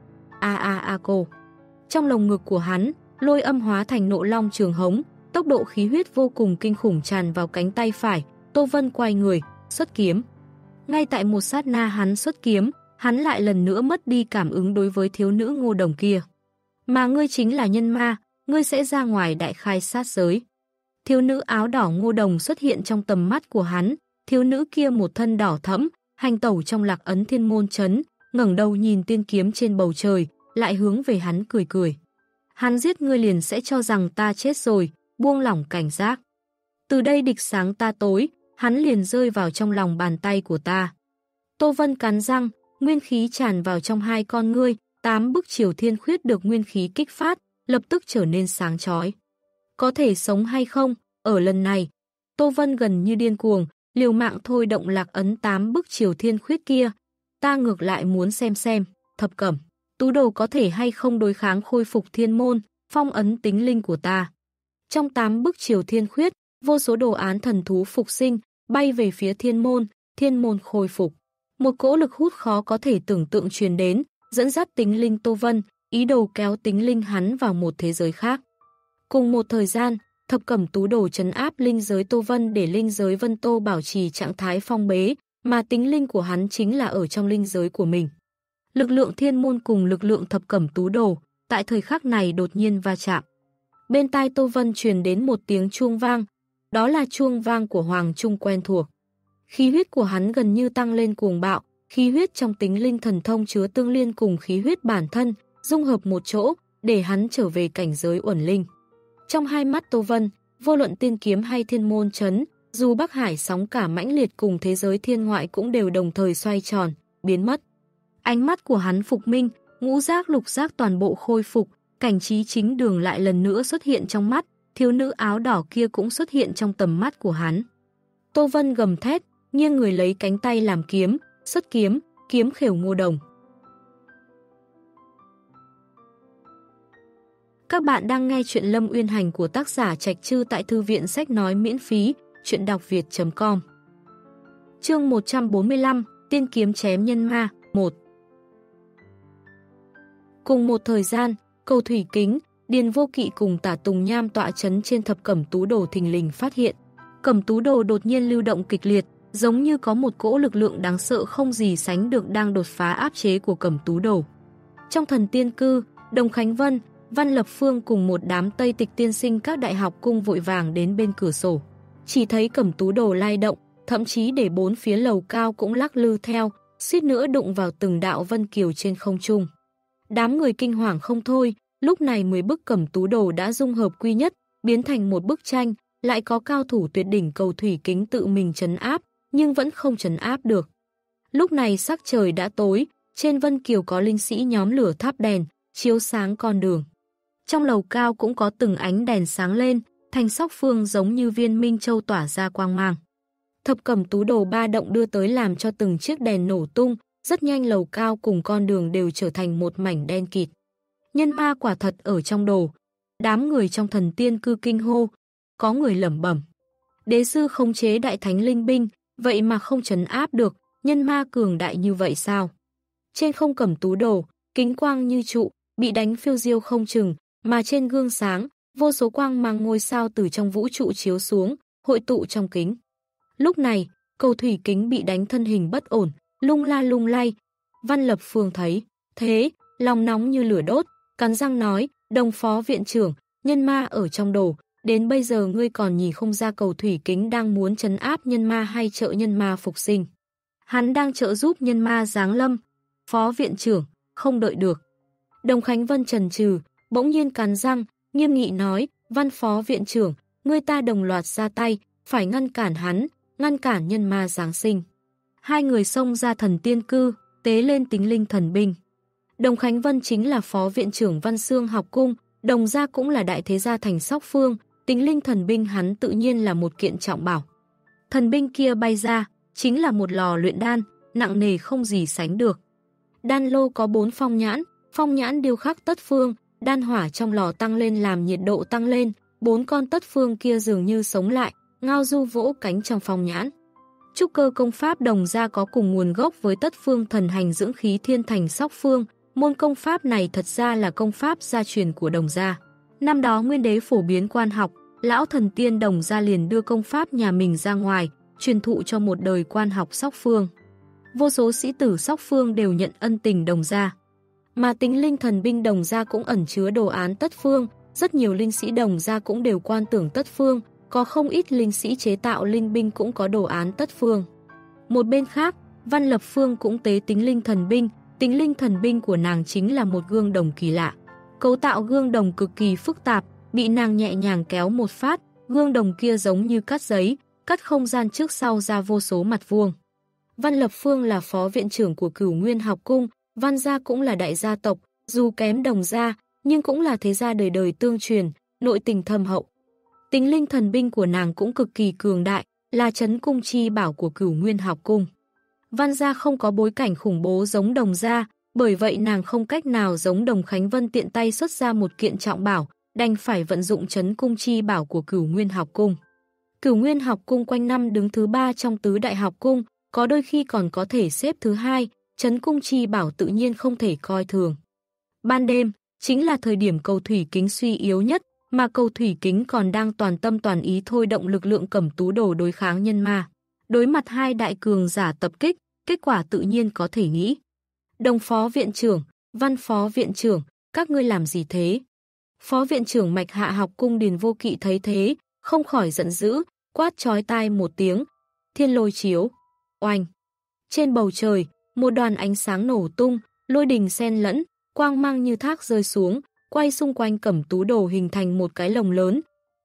Cô. Trong lồng ngực của hắn, lôi âm hóa thành nộ long trường hống, tốc độ khí huyết vô cùng kinh khủng tràn vào cánh tay phải. Tô Vân quay người, xuất kiếm. Ngay tại một sát na hắn xuất kiếm, hắn lại lần nữa mất đi cảm ứng đối với thiếu nữ Ngô Đồng kia. Mà ngươi chính là nhân ma, ngươi sẽ ra ngoài đại khai sát giới. Thiếu nữ áo đỏ Ngô Đồng xuất hiện trong tầm mắt của hắn, thiếu nữ kia một thân đỏ thẫm, hành tẩu trong Lạc Ấn Thiên Môn trấn, ngẩng đầu nhìn tiên kiếm trên bầu trời, lại hướng về hắn cười cười. Hắn giết ngươi liền sẽ cho rằng ta chết rồi, buông lỏng cảnh giác. Từ đây địch sáng ta tối, hắn liền rơi vào trong lòng bàn tay của ta. Tô Vân cắn răng, nguyên khí tràn vào trong 2 con ngươi, 8 bức chiều thiên khuyết được nguyên khí kích phát, lập tức trở nên sáng chói. Có thể sống hay không? Ở lần này, Tô Vân gần như điên cuồng, liều mạng thôi động Lạc Ấn 8 bức chiều thiên khuyết kia. Ta ngược lại muốn xem, Thập Cẩm, Tú Đồ có thể hay không đối kháng khôi phục thiên môn, phong ấn tính linh của ta. Trong 8 bức chiều thiên khuyết, vô số đồ án thần thú phục sinh, bay về phía thiên môn khôi phục. Một cỗ lực hút khó có thể tưởng tượng truyền đến, dẫn dắt tính linh Tô Vân, ý đồ kéo tính linh hắn vào một thế giới khác. Cùng một thời gian, Thập Cẩm Tú Đồ trấn áp linh giới Tô Vân để linh giới Vân Tô bảo trì trạng thái phong bế, mà tính linh của hắn chính là ở trong linh giới của mình. Lực lượng thiên môn cùng lực lượng Thập Cẩm Tú Đồ, tại thời khắc này đột nhiên va chạm. Bên tai Tô Vân truyền đến một tiếng chuông vang, đó là chuông vang của Hoàng Trung quen thuộc. Khí huyết của hắn gần như tăng lên cuồng bạo, khí huyết trong tính linh thần thông chứa tương liên cùng khí huyết bản thân, dung hợp một chỗ, để hắn trở về cảnh giới uẩn linh. Trong hai mắt Tô Vân, Vô luận tiên kiếm hay thiên môn trấn, dù Bắc Hải sóng cả mãnh liệt cùng thế giới thiên ngoại cũng đều đồng thời xoay tròn, biến mất. Ánh mắt của hắn phục minh, ngũ giác lục giác toàn bộ khôi phục, cảnh trí chính đường lại lần nữa xuất hiện trong mắt, thiếu nữ áo đỏ kia cũng xuất hiện trong tầm mắt của hắn. Tô Vân gầm thét, nghiêng người lấy cánh tay làm kiếm, xuất kiếm, kiếm khều ngô đồng. Các bạn đang nghe chuyện Lâm Uyên Hành của tác giả Trạch Trư tại thư viện sách nói miễn phí, chuyện đọc việt.com. Chương 145, Tiên kiếm chém nhân ma, 1. Cùng một thời gian, Cầu Thủy Kính, Điền Vô Kỵ cùng Tả Tùng Nham tọa trấn trên thập cẩm tú đồ thình lình phát hiện. Cẩm tú đồ đột nhiên lưu động kịch liệt, giống như có một cỗ lực lượng đáng sợ không gì sánh được đang đột phá áp chế của cẩm tú đồ. Trong thần tiên cư, Đồng Khánh Vân, Văn Lập Phương cùng một đám Tây Tịch tiên sinh các đại học cung vội vàng đến bên cửa sổ. Chỉ thấy cẩm tú đồ lay động, thậm chí để bốn phía lầu cao cũng lắc lư theo, suýt nữa đụng vào từng đạo vân kiều trên không trung. Đám người kinh hoàng không thôi, lúc này 10 bức cẩm tú đồ đã dung hợp quy nhất, biến thành một bức tranh, lại có cao thủ tuyệt đỉnh Cầu Thủy Kính tự mình trấn áp, nhưng vẫn không trấn áp được. Lúc này sắc trời đã tối, trên vân kiều có linh sĩ nhóm lửa thắp đèn, chiếu sáng con đường. Trong lầu cao cũng có từng ánh đèn sáng lên, thành sóc phương giống như viên minh châu tỏa ra quang mang. Thập cẩm tú đồ ba động đưa tới làm cho từng chiếc đèn nổ tung, rất nhanh lầu cao cùng con đường đều trở thành một mảnh đen kịt. Nhân ma quả thật ở trong đồ. Đám người trong thần tiên cư kinh hô, có người lẩm bẩm. Đế sư khống chế đại thánh linh binh, vậy mà không trấn áp được, nhân ma cường đại như vậy sao? Trên không cẩm tú đồ, kính quang như trụ, bị đánh phiêu diêu không chừng, mà trên gương sáng, vô số quang mang ngôi sao từ trong vũ trụ chiếu xuống, hội tụ trong kính. Lúc này, Cầu Thủy Kính bị đánh thân hình bất ổn, lung la lung lay. Văn Lập Phương thấy thế, lòng nóng như lửa đốt, cắn răng nói, Đồng phó viện trưởng, nhân ma ở trong đồ, đến bây giờ ngươi còn nhìn không ra Cầu Thủy Kính đang muốn trấn áp nhân ma hay trợ nhân ma phục sinh. Hắn đang trợ giúp nhân ma giáng lâm. Phó viện trưởng, không đợi được. Đồng Khánh Vân chần chừ, bỗng nhiên cắn răng, nghiêm nghị nói, Văn phó viện trưởng, ngươi ta đồng loạt ra tay, phải ngăn cản hắn, ngăn cản nhân ma giáng sinh. Hai người xông ra thần tiên cư, tế lên tính linh thần binh. Đồng Khánh Vân chính là phó viện trưởng Văn Xương học cung, Đồng gia cũng là đại thế gia thành Sóc Phương, tính linh thần binh hắn tự nhiên là một kiện trọng bảo. Thần binh kia bay ra, chính là một lò luyện đan, nặng nề không gì sánh được. Đan lô có 4 phong nhãn điêu khắc tất phương, đan hỏa trong lò tăng lên làm nhiệt độ tăng lên, 4 con tất phương kia dường như sống lại, ngao du vỗ cánh trong phong nhãn. Trúc cơ công pháp Đồng gia có cùng nguồn gốc với tất phương thần hành dưỡng khí thiên thành Sóc Phương, môn công pháp này thật ra là công pháp gia truyền của Đồng gia. Năm đó Nguyên đế phổ biến quan học, lão thần tiên Đồng gia liền đưa công pháp nhà mình ra ngoài, truyền thụ cho một đời quan học Sóc Phương. Vô số sĩ tử Sóc Phương đều nhận ân tình Đồng gia. Mà tính linh thần binh Đồng gia cũng ẩn chứa đồ án tất phương, rất nhiều linh sĩ Đồng gia cũng đều quan tưởng tất phương, có không ít linh sĩ chế tạo linh binh cũng có đồ án tất phương. Một bên khác, Văn Lập Phương cũng tế tính linh thần binh, tính linh thần binh của nàng chính là một gương đồng kỳ lạ. Cấu tạo gương đồng cực kỳ phức tạp, bị nàng nhẹ nhàng kéo một phát, gương đồng kia giống như cắt giấy, cắt không gian trước sau ra vô số mặt vuông. Văn Lập Phương là phó viện trưởng của Cửu Nguyên học cung, Văn gia cũng là đại gia tộc, dù kém Đồng gia, nhưng cũng là thế gia đời đời tương truyền, nội tình thâm hậu. Tính linh thần binh của nàng cũng cực kỳ cường đại, là trấn cung chi bảo của Cửu Nguyên học cung. Văn gia không có bối cảnh khủng bố giống Đồng gia, bởi vậy nàng không cách nào giống Đồng Khánh Vân tiện tay xuất ra một kiện trọng bảo, đành phải vận dụng trấn cung chi bảo của Cửu Nguyên học cung. Cửu Nguyên học cung quanh năm đứng thứ 3 trong tứ đại học cung, có đôi khi còn có thể xếp thứ 2, trấn cung chi bảo tự nhiên không thể coi thường. Ban đêm, chính là thời điểm Cầu Thủy Kính suy yếu nhất, mà Cầu Thủy Kính còn đang toàn tâm toàn ý thôi động lực lượng cẩm tú đồ đối kháng nhân ma. Đối mặt hai đại cường giả tập kích, kết quả tự nhiên có thể nghĩ. Đồng phó viện trưởng, Văn phó viện trưởng, các ngươi làm gì thế? Phó viện trưởng Mạch Hạ học cung Điền Vô Kỵ thấy thế, không khỏi giận dữ, quát chói tai một tiếng. Thiên lôi chiếu, oanh. Trên bầu trời, một đoàn ánh sáng nổ tung, lôi đình xen lẫn, quang mang như thác rơi xuống, quay xung quanh cẩm tú đồ hình thành một cái lồng lớn.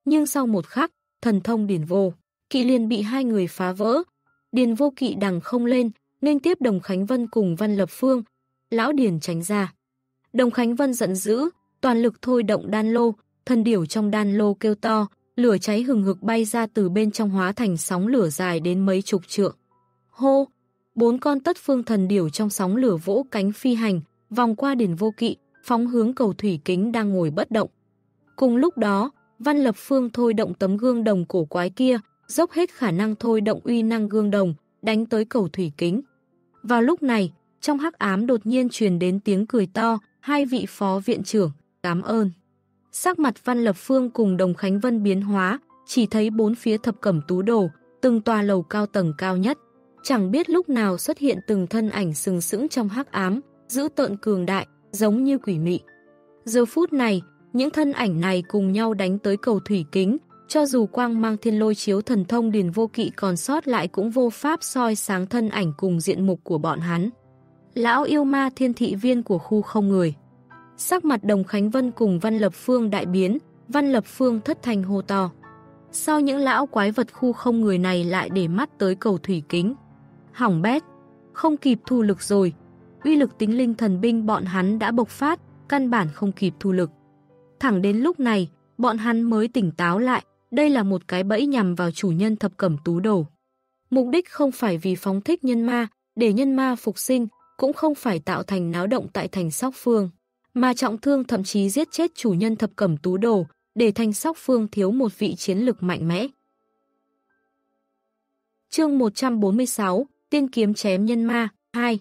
Nhưng sau một khắc, thần thông Điền Vô Kỵ liền bị hai người phá vỡ. Điền Vô Kỵ đằng không lên, nên tiếp Đồng Khánh Vân cùng Văn Lập Phương. Lão Điền tránh ra. Đồng Khánh Vân giận dữ, toàn lực thôi động đan lô, thần điểu trong đan lô kêu to, lửa cháy hừng hực bay ra từ bên trong hóa thành sóng lửa dài đến mấy chục trượng. Hô! 4 con tất phương thần điểu trong sóng lửa vỗ cánh phi hành, vòng qua Điền Vô Kỵ, phóng hướng Cầu Thủy Kính đang ngồi bất động. Cùng lúc đó, Văn Lập Phương thôi động tấm gương đồng cổ quái kia, dốc hết khả năng thôi động uy năng gương đồng, đánh tới Cầu Thủy Kính. Vào lúc này, trong hắc ám đột nhiên truyền đến tiếng cười to, hai vị phó viện trưởng, cảm ơn. Sắc mặt Văn Lập Phương cùng Đồng Khánh Vân biến hóa, chỉ thấy bốn phía thập cẩm tú đồ, từng tòa lầu cao tầng cao nhất. Chẳng biết lúc nào xuất hiện từng thân ảnh sừng sững trong hắc ám, dữ tợn cường đại, giống như quỷ mị. Giờ phút này, những thân ảnh này cùng nhau đánh tới Cầu Thủy Kính, cho dù quang mang thiên lôi chiếu thần thông Điền Vô Kỵ còn sót lại cũng vô pháp soi sáng thân ảnh cùng diện mục của bọn hắn. Lão yêu ma thiên thị viên của khu không người. Sắc mặt Đồng Khánh Vân cùng Văn Lập Phương đại biến, Văn Lập Phương thất thanh hô to. Sao những lão quái vật khu không người này lại để mắt tới Cầu Thủy Kính? Hỏng bét, không kịp thu lực rồi. Uy lực tính linh thần binh bọn hắn đã bộc phát, căn bản không kịp thu lực. Thẳng đến lúc này, bọn hắn mới tỉnh táo lại, đây là một cái bẫy nhằm vào chủ nhân thập cẩm tú đồ. Mục đích không phải vì phóng thích nhân ma, để nhân ma phục sinh, cũng không phải tạo thành náo động tại thành Sóc Phương, mà trọng thương thậm chí giết chết chủ nhân thập cẩm tú đồ, để thành Sóc Phương thiếu một vị chiến lực mạnh mẽ. Chương 146, Tiên kiếm chém nhân ma, 2.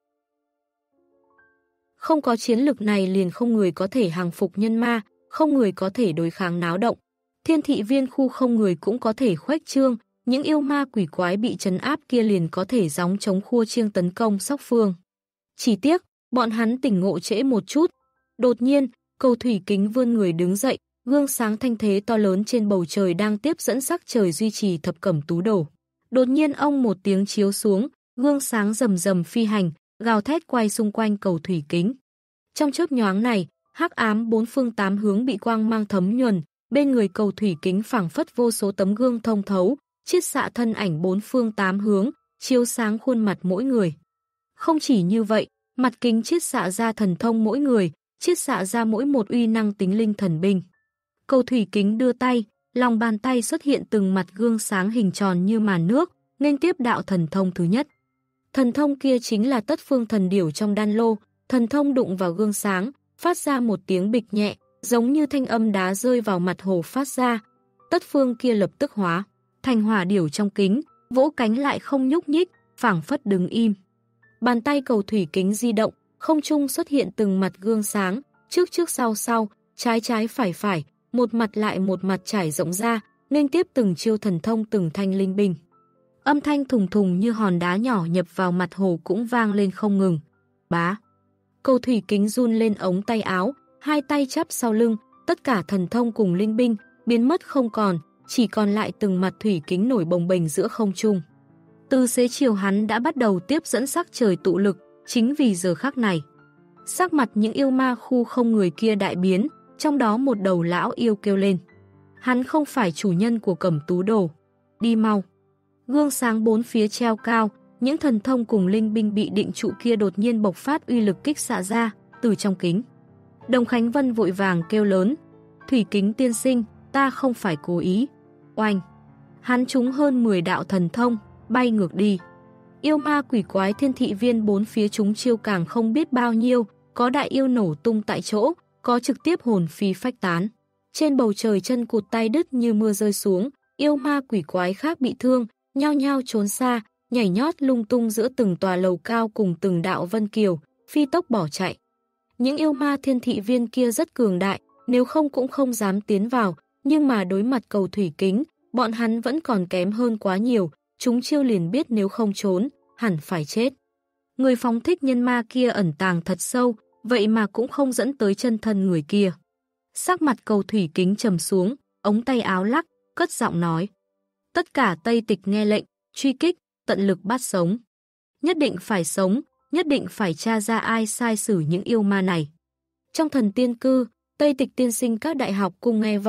Không có chiến lực này liền không người có thể hàng phục nhân ma, không người có thể đối kháng náo động. Thiên thị viên khu không người cũng có thể khuếch trương, những yêu ma quỷ quái bị trấn áp kia liền có thể gióng chống khua chiêng tấn công Sóc Phương. Chỉ tiếc, bọn hắn tỉnh ngộ trễ một chút. Đột nhiên, Cầu Thủy Kính vươn người đứng dậy, gương sáng thanh thế to lớn trên bầu trời đang tiếp dẫn sắc trời duy trì thập cẩm tú đồ. Đột nhiên ông một tiếng chiếu xuống, gương sáng rầm rầm phi hành, gào thét quay xung quanh Cầu Thủy Kính. Trong chớp nhoáng này, hắc ám bốn phương tám hướng bị quang mang thấm nhuần, bên người Cầu Thủy Kính phảng phất vô số tấm gương thông thấu, chiết xạ thân ảnh bốn phương tám hướng, chiếu sáng khuôn mặt mỗi người. Không chỉ như vậy, mặt kính chiết xạ ra thần thông mỗi người, chiết xạ ra mỗi một uy năng tính linh thần binh. Cầu Thủy Kính đưa tay, lòng bàn tay xuất hiện từng mặt gương sáng hình tròn như màn nước, nên tiếp đạo thần thông thứ nhất. Thần thông kia chính là tất phương thần điểu trong đan lô, thần thông đụng vào gương sáng, phát ra một tiếng bịch nhẹ, giống như thanh âm đá rơi vào mặt hồ phát ra. Tất phương kia lập tức hóa thành hỏa điểu trong kính, vỗ cánh lại không nhúc nhích, phảng phất đứng im. Bàn tay Cầu Thủy Kính di động, không trung xuất hiện từng mặt gương sáng, trước trước sau sau, trái trái phải phải, một mặt lại một mặt trải rộng ra, nên tiếp từng chiêu thần thông từng thanh linh binh. Âm thanh thùng thùng như hòn đá nhỏ nhập vào mặt hồ cũng vang lên không ngừng. Bá! Cầu Thủy Kính run lên ống tay áo, hai tay chắp sau lưng, tất cả thần thông cùng linh binh biến mất không còn, chỉ còn lại từng mặt thủy kính nổi bồng bềnh giữa không trung. Từ xế chiều hắn đã bắt đầu tiếp dẫn sắc trời tụ lực, chính vì giờ khắc này. Sắc mặt những yêu ma khu không người kia đại biến, trong đó một đầu lão yêu kêu lên. Hắn không phải chủ nhân của Cẩm Tú Đồ. Đi mau! Gương sáng bốn phía treo cao, những thần thông cùng linh binh bị định trụ kia đột nhiên bộc phát uy lực kích xạ ra, từ trong kính. Đồng Khánh Vân vội vàng kêu lớn. Thủy Kính tiên sinh, ta không phải cố ý. Oanh! Hắn trúng hơn 10 đạo thần thông, bay ngược đi. Yêu ma quỷ quái thiên thị viên bốn phía chúng chiêu càng không biết bao nhiêu, có đại yêu nổ tung tại chỗ, có trực tiếp hồn phi phách tán. Trên bầu trời chân cụt tay đứt như mưa rơi xuống, yêu ma quỷ quái khác bị thương, nhao nhao trốn xa, nhảy nhót lung tung giữa từng tòa lầu cao cùng từng đạo vân kiều, phi tốc bỏ chạy. Những yêu ma thiên thị viên kia rất cường đại, nếu không cũng không dám tiến vào, nhưng mà đối mặt Cầu Thủy Kính, bọn hắn vẫn còn kém hơn quá nhiều, chúng chiêu liền biết nếu không trốn, hẳn phải chết. Người phóng thích nhân ma kia ẩn tàng thật sâu, vậy mà cũng không dẫn tới chân thân người kia. Sắc mặt Cầu Thủy Kính trầm xuống, ống tay áo lắc, cất giọng nói. Tất cả Tây Tịch nghe lệnh, truy kích, tận lực bắt sống. Nhất định phải sống, nhất định phải tra ra ai sai xử những yêu ma này. Trong Thần Tiên Cư, Tây Tịch tiên sinh các đại học cùng nghe vậy,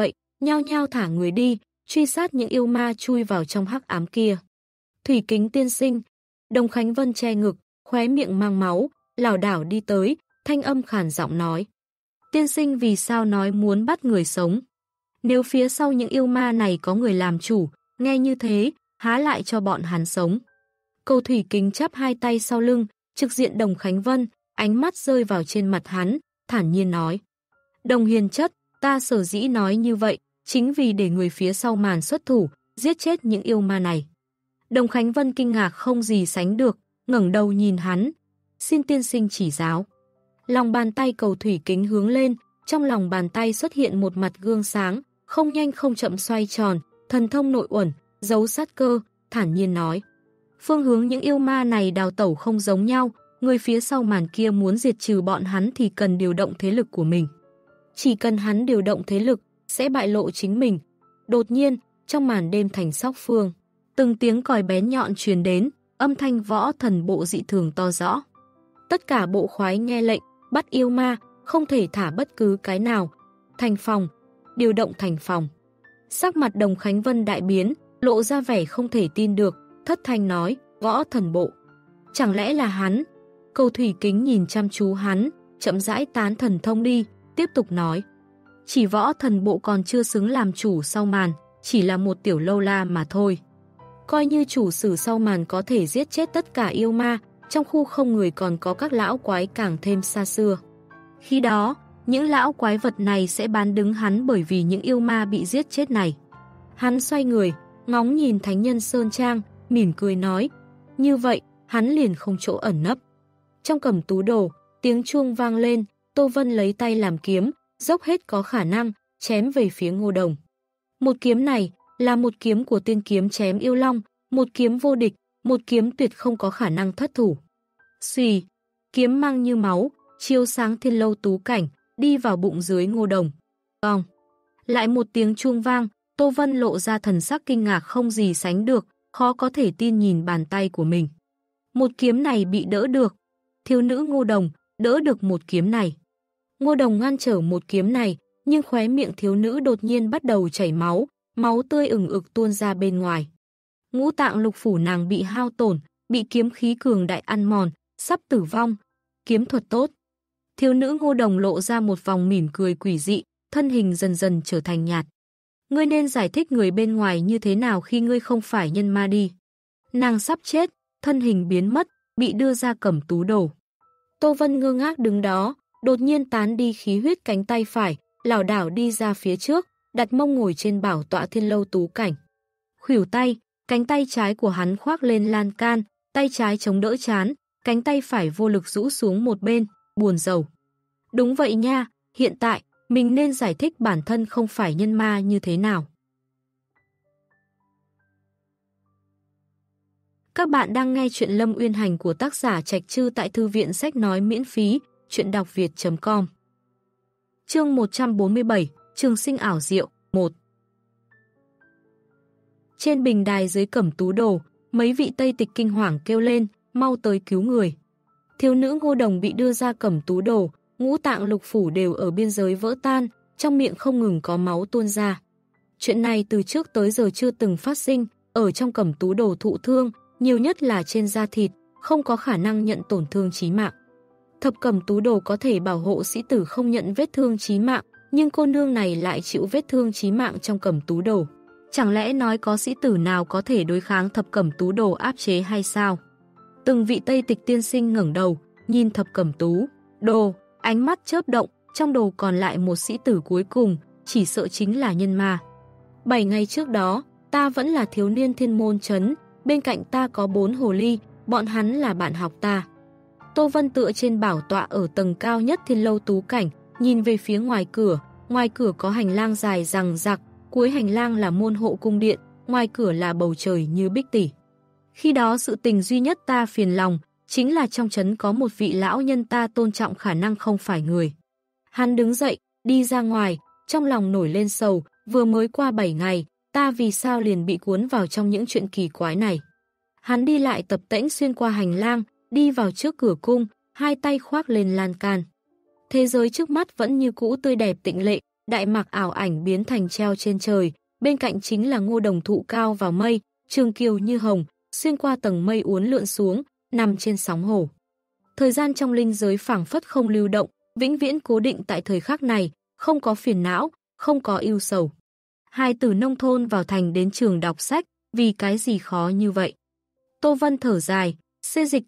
nhao nhao thả người đi, truy sát những yêu ma chui vào trong hắc ám kia. Thủy Kính tiên sinh, Đồng Khánh Vân che ngực, khóe miệng mang máu, lảo đảo đi tới, thanh âm khàn giọng nói. Tiên sinh vì sao nói muốn bắt người sống? Nếu phía sau những yêu ma này có người làm chủ, nghe như thế, há lại cho bọn hắn sống. Cầu Thủy Kính chắp hai tay sau lưng, trực diện Đồng Khánh Vân, ánh mắt rơi vào trên mặt hắn, thản nhiên nói. Đồng hiền chất, ta sở dĩ nói như vậy, chính vì để người phía sau màn xuất thủ, giết chết những yêu ma này. Đồng Khánh Vân kinh ngạc không gì sánh được, ngẩng đầu nhìn hắn. Xin tiên sinh chỉ giáo. Lòng bàn tay Cầu Thủy Kính hướng lên, trong lòng bàn tay xuất hiện một mặt gương sáng, không nhanh không chậm xoay tròn, thần thông nội uẩn, giấu sát cơ, thản nhiên nói. Phương hướng những yêu ma này đào tẩu không giống nhau, người phía sau màn kia muốn diệt trừ bọn hắn thì cần điều động thế lực của mình. Chỉ cần hắn điều động thế lực, sẽ bại lộ chính mình. Đột nhiên, trong màn đêm thành Sóc Phương, từng tiếng còi bén nhọn truyền đến, âm thanh võ thần bộ dị thường to rõ. Tất cả bộ khoái nghe lệnh, bắt yêu ma, không thể thả bất cứ cái nào. Thành phòng, điều động thành phòng. Sắc mặt Đồng Khánh Vân đại biến, lộ ra vẻ không thể tin được, thất thanh nói, võ thần bộ. Chẳng lẽ là hắn? Cầu Thủy Kính nhìn chăm chú hắn, chậm rãi tán thần thông đi, tiếp tục nói. Chỉ võ thần bộ còn chưa xứng làm chủ sau màn, chỉ là một tiểu lâu la mà thôi. Coi như chủ sử sau màn có thể giết chết tất cả yêu ma, trong khu không người còn có các lão quái càng thêm xa xưa. Khi đó, những lão quái vật này sẽ bán đứng hắn bởi vì những yêu ma bị giết chết này. Hắn xoay người, ngóng nhìn Thánh Nhân Sơn Trang, mỉm cười nói. Như vậy, hắn liền không chỗ ẩn nấp. Trong Cẩm Tú Đồ, tiếng chuông vang lên, Tô Vân lấy tay làm kiếm, dốc hết có khả năng, chém về phía Ngô Đồng. Một kiếm này là một kiếm của tiên kiếm chém yêu long, một kiếm vô địch, một kiếm tuyệt không có khả năng thất thủ. Xùy, kiếm mang như máu, chiếu sáng thiên lâu tú cảnh, đi vào bụng dưới Ngô Đồng. Cong. Lại một tiếng chuông vang, Tô Vân lộ ra thần sắc kinh ngạc không gì sánh được, khó có thể tin nhìn bàn tay của mình. Một kiếm này bị đỡ được. Thiếu nữ Ngô Đồng đỡ được một kiếm này. Ngô Đồng ngăn trở một kiếm này, nhưng khóe miệng thiếu nữ đột nhiên bắt đầu chảy máu, máu tươi ửng ực tuôn ra bên ngoài. Ngũ tạng lục phủ nàng bị hao tổn, bị kiếm khí cường đại ăn mòn, sắp tử vong. Kiếm thuật tốt. Thiếu nữ Ngô Đồng lộ ra một vòng mỉm cười quỷ dị, thân hình dần dần trở thành nhạt. Ngươi nên giải thích người bên ngoài như thế nào khi ngươi không phải nhân ma đi. Nàng sắp chết, thân hình biến mất, bị đưa ra Cẩm Tú Đồ. Tô Vân ngơ ngác đứng đó, đột nhiên tán đi khí huyết cánh tay phải, lảo đảo đi ra phía trước, đặt mông ngồi trên bảo tọa thiên lâu tú cảnh. Khuỷu tay, cánh tay trái của hắn khoác lên lan can, tay trái chống đỡ trán, cánh tay phải vô lực rũ xuống một bên, buồn rầu. Đúng vậy nha, hiện tại, mình nên giải thích bản thân không phải nhân ma như thế nào. Các bạn đang nghe chuyện Lâm Uyên Hành của tác giả Trạch Trư tại thư viện sách nói miễn phí, chuyện đọc việt.com. Chương 147, Trường sinh ảo diệu, 1. Trên bình đài dưới Cẩm Tú Đồ, mấy vị Tây Tịch kinh hoàng kêu lên, mau tới cứu người. Thiếu nữ Ngô Đồng bị đưa ra Cẩm Tú Đồ, ngũ tạng lục phủ đều ở biên giới vỡ tan, trong miệng không ngừng có máu tuôn ra. Chuyện này từ trước tới giờ chưa từng phát sinh, ở trong Cẩm Tú Đồ thụ thương, nhiều nhất là trên da thịt, không có khả năng nhận tổn thương chí mạng. Thập Cẩm Tú Đồ có thể bảo hộ sĩ tử không nhận vết thương chí mạng, nhưng cô nương này lại chịu vết thương chí mạng trong Cẩm Tú Đồ. Chẳng lẽ nói có sĩ tử nào có thể đối kháng Thập Cẩm Tú Đồ áp chế hay sao? Từng vị Tây Tịch tiên sinh ngẩng đầu, nhìn Thập Cẩm Tú Đồ, ánh mắt chớp động, trong đồ còn lại một sĩ tử cuối cùng, chỉ sợ chính là nhân ma. 7 ngày trước đó, ta vẫn là thiếu niên Thiên Môn Trấn, bên cạnh ta có 4 hồ ly, bọn hắn là bạn học ta. Tô Vân tựa trên bảo tọa ở tầng cao nhất thiên lâu tú cảnh, nhìn về phía ngoài cửa có hành lang dài rằng rặc, cuối hành lang là môn hộ cung điện, ngoài cửa là bầu trời như bích tỉ. Khi đó sự tình duy nhất ta phiền lòng, chính là trong trấn có một vị lão nhân ta tôn trọng khả năng không phải người. Hắn đứng dậy, đi ra ngoài, trong lòng nổi lên sầu, vừa mới qua 7 ngày, ta vì sao liền bị cuốn vào trong những chuyện kỳ quái này. Hắn đi lại tập tễnh xuyên qua hành lang, đi vào trước cửa cung, hai tay khoác lên lan can. Thế giới trước mắt vẫn như cũ tươi đẹp tịnh lệ, đại mạc ảo ảnh biến thành treo trên trời, bên cạnh chính là ngô đồng thụ cao vào mây, trường kiều như hồng, xuyên qua tầng mây uốn lượn xuống, nằm trên sóng hồ. Thời gian trong linh giới phảng phất không lưu động, vĩnh viễn cố định tại thời khắc này, không có phiền não, không có ưu sầu. Hai từ nông thôn vào thành đến trường đọc sách, vì cái gì khó như vậy? Tô Vân thở dài, xê dịch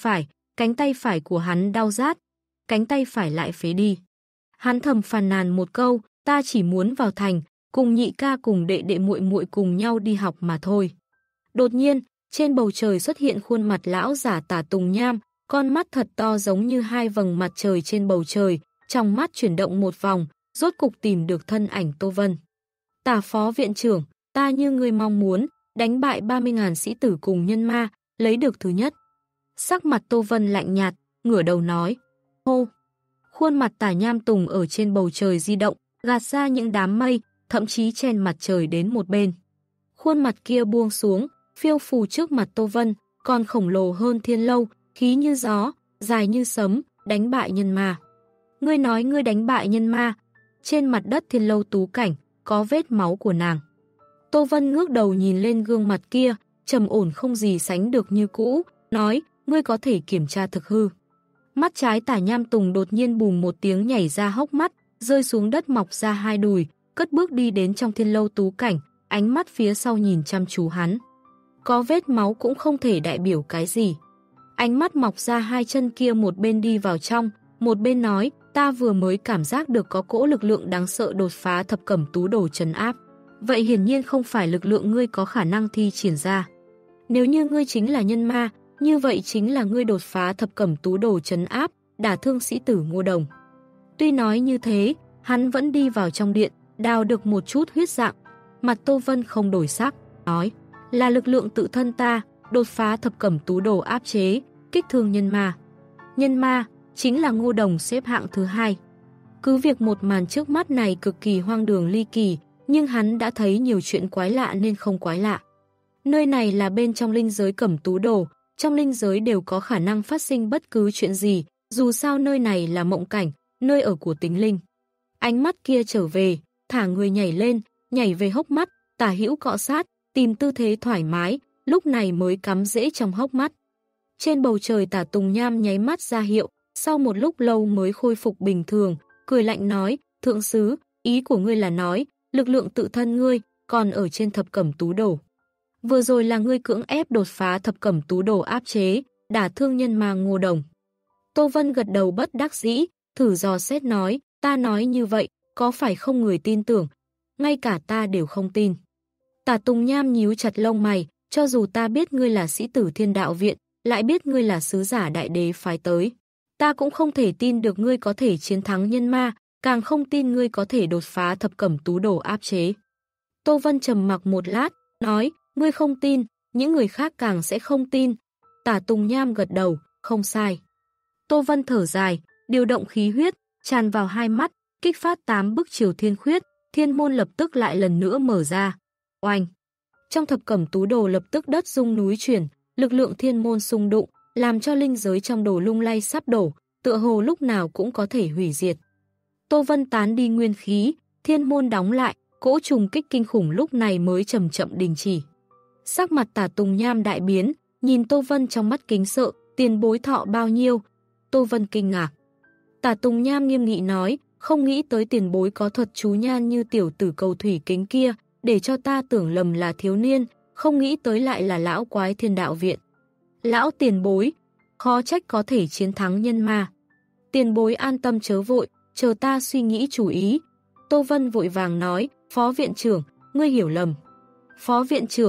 cánh tay phải của hắn đau rát, cánh tay phải lại phế đi. Hắn thầm phàn nàn một câu, ta chỉ muốn vào thành, cùng nhị ca cùng đệ đệ muội muội cùng nhau đi học mà thôi. Đột nhiên, trên bầu trời xuất hiện khuôn mặt lão giả Tả Tùng Nham, con mắt thật to giống như hai vầng mặt trời trên bầu trời, trong mắt chuyển động một vòng, rốt cục tìm được thân ảnh Tô Vân. Tả phó viện trưởng, ta như người mong muốn, đánh bại 30.000 sĩ tử cùng nhân ma, lấy được thứ nhất. Sắc mặt Tô Vân lạnh nhạt, ngửa đầu nói. Hô! Khuôn mặt Tả Nham Tùng ở trên bầu trời di động, gạt ra những đám mây, thậm chí chen mặt trời đến một bên. Khuôn mặt kia buông xuống, phiêu phù trước mặt Tô Vân, còn khổng lồ hơn thiên lâu, khí như gió, dài như sấm, đánh bại nhân ma. Ngươi nói ngươi đánh bại nhân ma, trên mặt đất thiên lâu tú cảnh, có vết máu của nàng. Tô Vân ngước đầu nhìn lên gương mặt kia, trầm ổn không gì sánh được như cũ, nói, ngươi có thể kiểm tra thực hư. Mắt trái Tả Nham Tùng đột nhiên bùm một tiếng nhảy ra hốc mắt, rơi xuống đất mọc ra hai đùi, cất bước đi đến trong thiên lâu tú cảnh, ánh mắt phía sau nhìn chăm chú hắn. Có vết máu cũng không thể đại biểu cái gì. Ánh mắt mọc ra hai chân kia một bên đi vào trong, một bên nói, ta vừa mới cảm giác được có cỗ lực lượng đáng sợ đột phá thập cẩm tú đồ trấn áp. Vậy hiển nhiên không phải lực lượng ngươi có khả năng thi triển ra. Nếu như ngươi chính là nhân ma, như vậy chính là ngươi đột phá thập cẩm tú đồ trấn áp, đả thương sĩ tử Ngô Đồng. Tuy nói như thế, hắn vẫn đi vào trong điện, đào được một chút huyết dạng. Mặt Tô Vân không đổi sắc, nói, là lực lượng tự thân ta, đột phá thập cẩm tú đồ áp chế, kích thương nhân ma. Nhân ma chính là Ngô Đồng xếp hạng thứ hai. Cứ việc một màn trước mắt này cực kỳ hoang đường ly kỳ, nhưng hắn đã thấy nhiều chuyện quái lạ nên không quái lạ. Nơi này là bên trong linh giới cẩm tú đồ, trong linh giới đều có khả năng phát sinh bất cứ chuyện gì, dù sao nơi này là mộng cảnh, nơi ở của tính linh. Ánh mắt kia trở về, thả người nhảy lên, nhảy về hốc mắt, tả hữu cọ sát, tìm tư thế thoải mái, lúc này mới cắm rễ trong hốc mắt. Trên bầu trời Tả Tùng Nham nháy mắt ra hiệu, sau một lúc lâu mới khôi phục bình thường, cười lạnh nói, thượng sứ, ý của ngươi là nói, lực lượng tự thân ngươi, còn ở trên thập cẩm tú đồ. Vừa rồi là ngươi cưỡng ép đột phá thập cẩm tú đồ áp chế, đả thương nhân ma Ngô Đồng. Tô Vân gật đầu bất đắc dĩ, thử dò xét nói, ta nói như vậy, có phải không người tin tưởng, ngay cả ta đều không tin. Tả Tùng Nham nhíu chặt lông mày, cho dù ta biết ngươi là sĩ tử Thiên Đạo Viện, lại biết ngươi là sứ giả đại đế phái tới. Ta cũng không thể tin được ngươi có thể chiến thắng nhân ma, càng không tin ngươi có thể đột phá thập cẩm tú đồ áp chế. Tô Vân trầm mặc một lát, nói, ngươi không tin, những người khác càng sẽ không tin. Tả Tùng Nham gật đầu, không sai. Tô Vân thở dài, điều động khí huyết, tràn vào hai mắt, kích phát 8 bức triều thiên khuyết, thiên môn lập tức lại lần nữa mở ra. Oanh! Trong thập cẩm tú đồ lập tức đất rung núi chuyển, lực lượng thiên môn xung đụng, làm cho linh giới trong đồ lung lay sắp đổ, tựa hồ lúc nào cũng có thể hủy diệt. Tô Vân tán đi nguyên khí, thiên môn đóng lại, cỗ trùng kích kinh khủng lúc này mới chậm chậm đình chỉ. Sắc mặt Tả Tùng Nham đại biến, nhìn Tô Vân trong mắt kính sợ, tiền bối thọ bao nhiêu? Tô Vân kinh ngạc. Tả Tùng Nham nghiêm nghị nói, không nghĩ tới tiền bối có thuật chú nhan như tiểu tử cầu thủy kính kia, để cho ta tưởng lầm là thiếu niên, không nghĩ tới lại là lão quái Thiên Đạo Viện. Lão tiền bối, khó trách có thể chiến thắng nhân ma. Tiền bối an tâm chớ vội, chờ ta suy nghĩ chủ ý. Tô Vân vội vàng nói, phó viện trưởng, ngươi hiểu lầm. Phó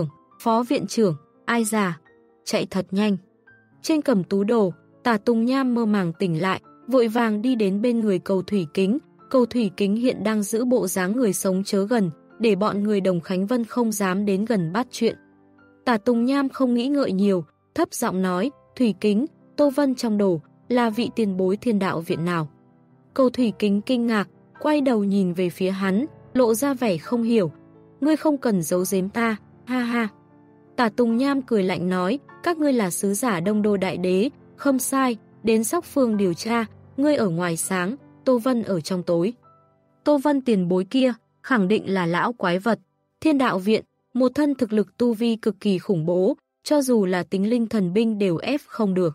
viện trưởng, ai già, chạy thật nhanh. Trên cẩm tú đồ, Tả Tùng Nham mơ màng tỉnh lại, vội vàng đi đến bên người cầu thủy kính. Cầu thủy kính hiện đang giữ bộ dáng người sống chớ gần, để bọn người Đồng Khánh Vân không dám đến gần bắt chuyện. Tả Tùng Nham không nghĩ ngợi nhiều, thấp giọng nói, thủy kính, Tô Vân trong đồ, là vị tiền bối Thiên Đạo Viện nào? Cầu thủy kính kinh ngạc, quay đầu nhìn về phía hắn, lộ ra vẻ không hiểu. Ngươi không cần giấu giếm ta, ha ha. Tả Tùng Nham cười lạnh nói, các ngươi là sứ giả Đông Đô Đại Đế, không sai, đến Sóc Phương điều tra, ngươi ở ngoài sáng, Tô Vân ở trong tối. Tô Vân tiền bối kia, khẳng định là lão quái vật. Thiên đạo viện, một thân thực lực tu vi cực kỳ khủng bố, cho dù là tính linh thần binh đều ép không được.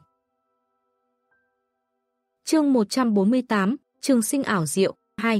Chương 148, Trường sinh ảo diệu, 2.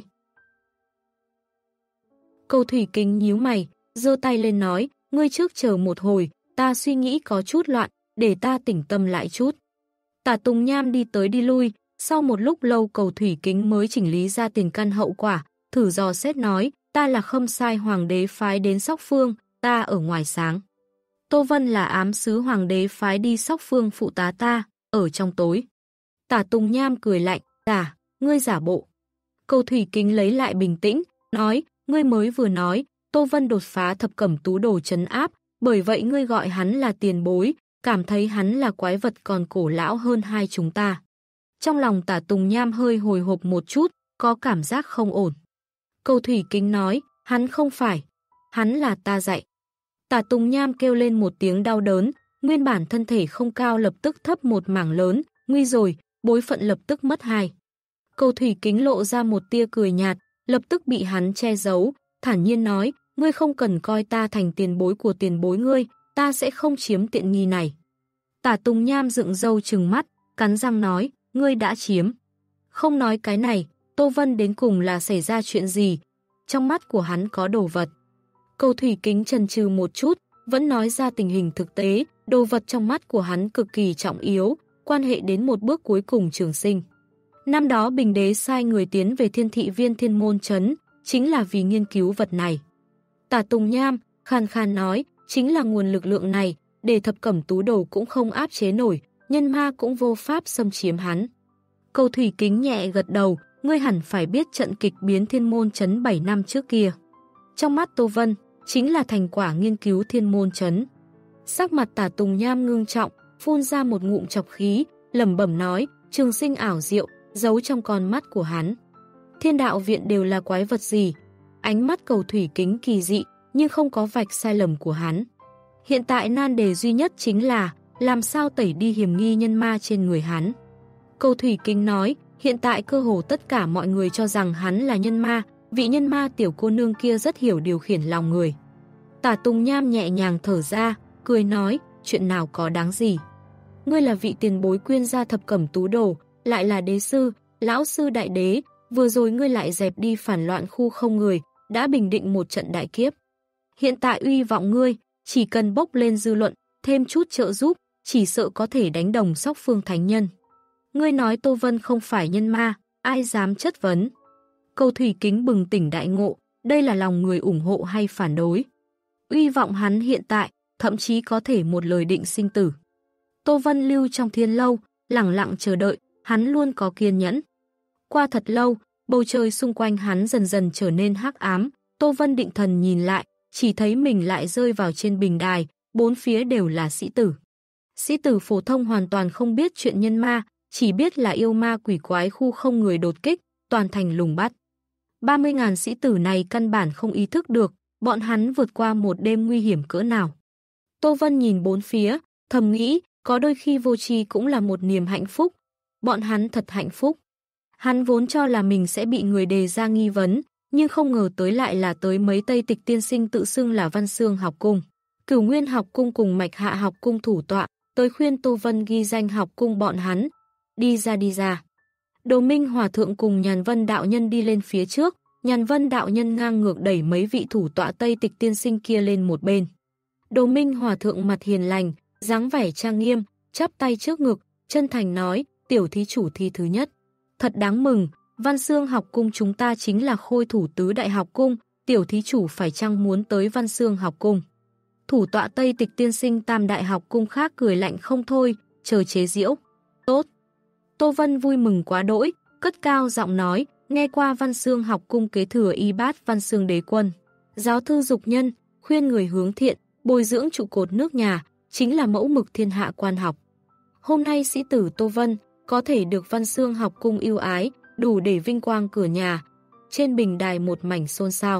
Cầu Thủy Kính nhíu mày, giơ tay lên nói, ngươi trước chờ một hồi, ta suy nghĩ có chút loạn, để ta tỉnh tâm lại chút. Tả Tùng Nham đi tới đi lui, sau một lúc lâu Cầu Thủy Kính mới chỉnh lý ra tiền căn hậu quả, thử dò xét nói, ta là Khâm Sai Hoàng đế phái đến Sóc Phương, ta ở ngoài sáng. Tô Vân là ám sứ Hoàng đế phái đi Sóc Phương phụ tá ta, ở trong tối. Tả Tùng Nham cười lạnh, ngươi giả bộ. Cầu Thủy Kính lấy lại bình tĩnh, nói, ngươi mới vừa nói, Tô Vân đột phá thập cẩm tú đồ trấn áp, bởi vậy ngươi gọi hắn là tiền bối, cảm thấy hắn là quái vật còn cổ lão hơn hai chúng ta. Trong lòng Tả Tùng Nham hơi hồi hộp một chút, có cảm giác không ổn. Cầu Thủy Kính nói, hắn không phải, hắn là ta dạy. Tả Tùng Nham kêu lên một tiếng đau đớn, nguyên bản thân thể không cao lập tức thấp một mảng lớn, nguy rồi, bối phận lập tức mất hai. Cầu Thủy Kính lộ ra một tia cười nhạt, lập tức bị hắn che giấu, thản nhiên nói, ngươi không cần coi ta thành tiền bối của tiền bối ngươi, ta sẽ không chiếm tiện nghi này. Tả Tùng Nham dựng râu trừng mắt, cắn răng nói, ngươi đã chiếm. Không nói cái này, Tô Vân đến cùng là xảy ra chuyện gì? Trong mắt của hắn có đồ vật. Cầu Thủy Kính chần chừ một chút, vẫn nói ra tình hình thực tế, đồ vật trong mắt của hắn cực kỳ trọng yếu, quan hệ đến một bước cuối cùng trường sinh. Năm đó Bình Đế sai người tiến về Thiên Thị Viên Thiên Môn Trấn, chính là vì nghiên cứu vật này. Tả Tùng Nham, khan khan nói, chính là nguồn lực lượng này, để thập cẩm tú đồ cũng không áp chế nổi, nhân ma cũng vô pháp xâm chiếm hắn. Cầu Thủy Kính nhẹ gật đầu, ngươi hẳn phải biết trận kịch biến Thiên Môn Trấn 7 năm trước kia. Trong mắt Tô Vân, chính là thành quả nghiên cứu Thiên Môn Trấn. Sắc mặt Tả Tùng Nham ngưng trọng, phun ra một ngụm chọc khí, lẩm bẩm nói, trường sinh ảo diệu, giấu trong con mắt của hắn. Thiên đạo viện đều là quái vật gì? Ánh mắt Cầu Thủy Kính kỳ dị, nhưng không có vạch sai lầm của hắn. Hiện tại nan đề duy nhất chính là, làm sao tẩy đi hiểm nghi nhân ma trên người hắn. Cầu Thủy Kính nói, hiện tại cơ hồ tất cả mọi người cho rằng hắn là nhân ma, vị nhân ma tiểu cô nương kia rất hiểu điều khiển lòng người. Tả Tùng Nham nhẹ nhàng thở ra, cười nói, chuyện nào có đáng gì. Ngươi là vị tiền bối quyên gia thập cẩm tú đồ, lại là đế sư, lão sư đại đế, vừa rồi ngươi lại dẹp đi phản loạn khu không người, đã bình định một trận đại kiếp. Hiện tại uy vọng ngươi, chỉ cần bốc lên dư luận, thêm chút trợ giúp, chỉ sợ có thể đánh đồng Sóc Phương thánh nhân. Ngươi nói Tô Vân không phải nhân ma, ai dám chất vấn. Cầu Thủy Kính bừng tỉnh đại ngộ, đây là lòng người ủng hộ hay phản đối. Uy vọng hắn hiện tại, thậm chí có thể một lời định sinh tử. Tô Vân lưu trong thiên lâu, lẳng lặng chờ đợi, hắn luôn có kiên nhẫn. Qua thật lâu, bầu trời xung quanh hắn dần dần trở nên hắc ám, Tô Vân định thần nhìn lại, chỉ thấy mình lại rơi vào trên bình đài, bốn phía đều là sĩ tử. Sĩ tử phổ thông hoàn toàn không biết chuyện nhân ma, chỉ biết là yêu ma quỷ quái khu không người đột kích, toàn thành lùng bắt. 30.000 sĩ tử này căn bản không ý thức được, bọn hắn vượt qua một đêm nguy hiểm cỡ nào. Tô Vân nhìn bốn phía, thầm nghĩ, có đôi khi vô tri cũng là một niềm hạnh phúc. Bọn hắn thật hạnh phúc. Hắn vốn cho là mình sẽ bị người đề ra nghi vấn, nhưng không ngờ tới lại là tới mấy Tây Tịch tiên sinh tự xưng là Văn Xương học cung. Cửu Nguyên học cung cùng Mạch Hạ học cung thủ tọa, tới khuyên Tô Vân ghi danh học cung bọn hắn. Đi ra. Đồ Minh Hòa Thượng cùng Nhàn Vân đạo nhân đi lên phía trước, Nhàn Vân đạo nhân ngang ngược đẩy mấy vị thủ tọa Tây Tịch tiên sinh kia lên một bên. Đồ Minh Hòa Thượng mặt hiền lành, dáng vẻ trang nghiêm, chắp tay trước ngực, chân thành nói, tiểu thí chủ thi thứ nhất. Thật đáng mừng, Văn Xương học cung chúng ta chính là khôi thủ tứ đại học cung, tiểu thí chủ phải chăng muốn tới Văn Xương học cung. Thủ tọa Tây Tịch tiên sinh tam đại học cung khác cười lạnh không thôi, chờ chế giễu. Tốt. Tô Vân vui mừng quá đỗi, cất cao giọng nói, nghe qua Văn Xương học cung kế thừa y bát Văn Xương đế quân. Giáo thư dục nhân, khuyên người hướng thiện, bồi dưỡng trụ cột nước nhà, chính là mẫu mực thiên hạ quan học. Hôm nay sĩ tử Tô Vân có thể được Văn Xương học cung yêu ái, đủ để vinh quang cửa nhà. Trên bình đài một mảnh xôn xao.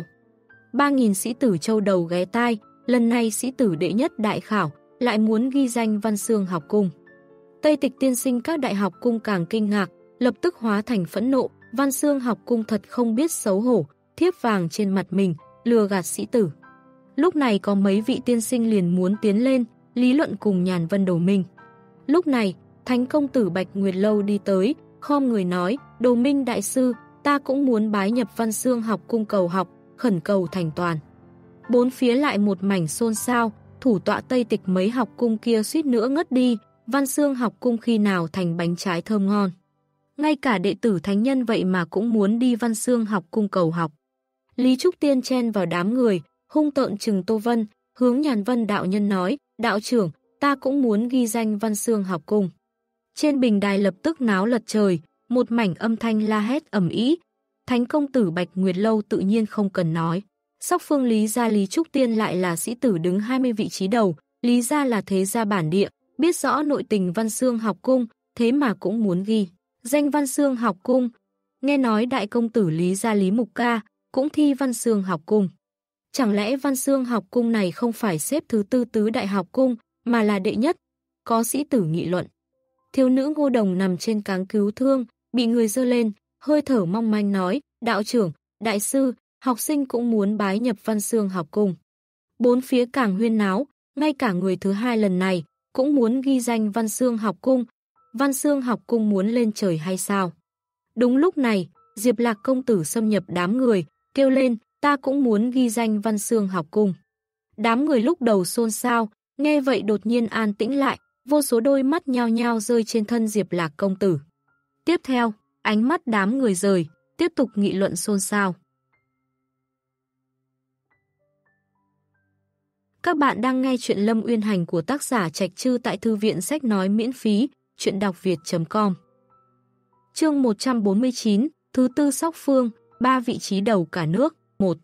3.000 sĩ tử châu đầu ghé tai, lần này sĩ tử đệ nhất đại khảo, lại muốn ghi danh Văn Xương học cung. Tây Tịch tiên sinh các đại học cung càng kinh ngạc, lập tức hóa thành phẫn nộ, Văn Xương học cung thật không biết xấu hổ, thiếp vàng trên mặt mình, lừa gạt sĩ tử. Lúc này có mấy vị tiên sinh liền muốn tiến lên, lý luận cùng Nhàn Vân Đồ Minh. Lúc này, Thánh công tử Bạch Nguyệt Lâu đi tới, khom người nói, Đồ Minh đại sư, ta cũng muốn bái nhập Văn Xương học cung cầu học, khẩn cầu thành toàn. Bốn phía lại một mảnh xôn xao, thủ tọa Tây Tịch mấy học cung kia suýt nữa ngất đi, Văn Xương học cung khi nào thành bánh trái thơm ngon. Ngay cả đệ tử thánh nhân vậy mà cũng muốn đi Văn Xương học cung cầu học. Lý Trúc Tiên chen vào đám người, hung tợn trừng Tô Vân, hướng Nhàn Vân đạo nhân nói, đạo trưởng, ta cũng muốn ghi danh Văn Xương học cung. Trên bình đài lập tức náo lật trời, một mảnh âm thanh la hét ầm ĩ. Thánh công tử Bạch Nguyệt Lâu tự nhiên không cần nói. Sóc phương Lý gia Lý Trúc Tiên lại là sĩ tử đứng 20 vị trí đầu, Lý gia là thế gia bản địa, biết rõ nội tình Văn Xương học cung, thế mà cũng muốn ghi danh Văn Xương học cung. Nghe nói đại công tử Lý gia Lý Mục Ca cũng thi Văn Xương học cung. Chẳng lẽ Văn Xương học cung này không phải xếp thứ tư tứ đại học cung, mà là đệ nhất? Có sĩ tử nghị luận. Thiếu nữ Ngô Đồng nằm trên cáng cứu thương, bị người giơ lên, hơi thở mong manh nói, đạo trưởng, đại sư, học sinh cũng muốn bái nhập Văn Xương học cung. Bốn phía càng huyên náo, ngay cả người thứ hai lần này cũng muốn ghi danh Văn Xương học cung. Văn Xương học cung muốn lên trời hay sao? Đúng lúc này, Diệp Lạc công tử xâm nhập đám người, kêu lên, ta cũng muốn ghi danh Văn Xương học cung. Đám người lúc đầu xôn xao, nghe vậy đột nhiên an tĩnh lại, vô số đôi mắt nhao nhao rơi trên thân Diệp Lạc công tử. Tiếp theo, ánh mắt đám người rời, tiếp tục nghị luận xôn xao. Các bạn đang nghe chuyện Lâm Uyên Hành của tác giả Trạch Trư tại Thư viện Sách Nói miễn phí, chuyện đọc việt.com. Chương 149, thứ tư Sóc Phương, 3 vị trí đầu cả nước, 1.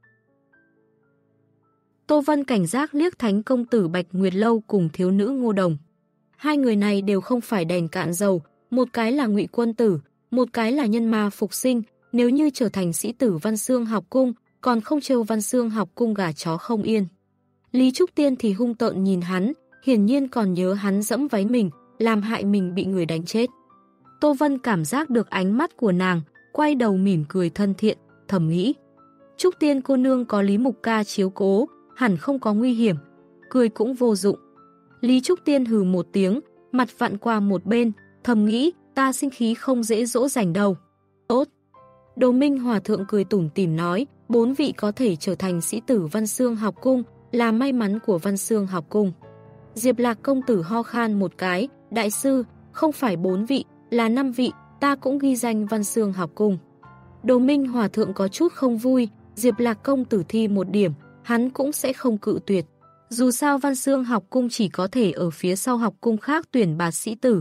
Tô Vân cảnh giác liếc Thánh công tử Bạch Nguyệt Lâu cùng thiếu nữ Ngô Đồng. Hai người này đều không phải đèn cạn dầu, một cái là Ngụy quân tử, một cái là nhân ma phục sinh, nếu như trở thành sĩ tử Văn Xương học cung, còn không trêu Văn Xương học cung gà chó không yên. Lý Trúc Tiên thì hung tợn nhìn hắn, hiển nhiên còn nhớ hắn dẫm váy mình, làm hại mình bị người đánh chết. Tô Vân cảm giác được ánh mắt của nàng, quay đầu mỉm cười thân thiện, thầm nghĩ. Trúc Tiên cô nương có Lý Mục Ca chiếu cố, hẳn không có nguy hiểm, cười cũng vô dụng. Lý Trúc Tiên hừ một tiếng, mặt vặn qua một bên, thầm nghĩ, ta sinh khí không dễ dỗ dành đâu. Tốt. Đồ Minh Hòa thượng cười tủm tỉm nói, 4 vị có thể trở thành sĩ tử Văn Xương học cung, là may mắn của Văn Xương học cung. Diệp Lạc công tử ho khan một cái, đại sư, không phải 4 vị, là 5 vị, ta cũng ghi danh Văn Xương học cung. Đồ Minh Hòa thượng có chút không vui, Diệp Lạc công tử thi 1 điểm, hắn cũng sẽ không cự tuyệt. Dù sao Văn Xương học cung chỉ có thể ở phía sau học cung khác tuyển bạt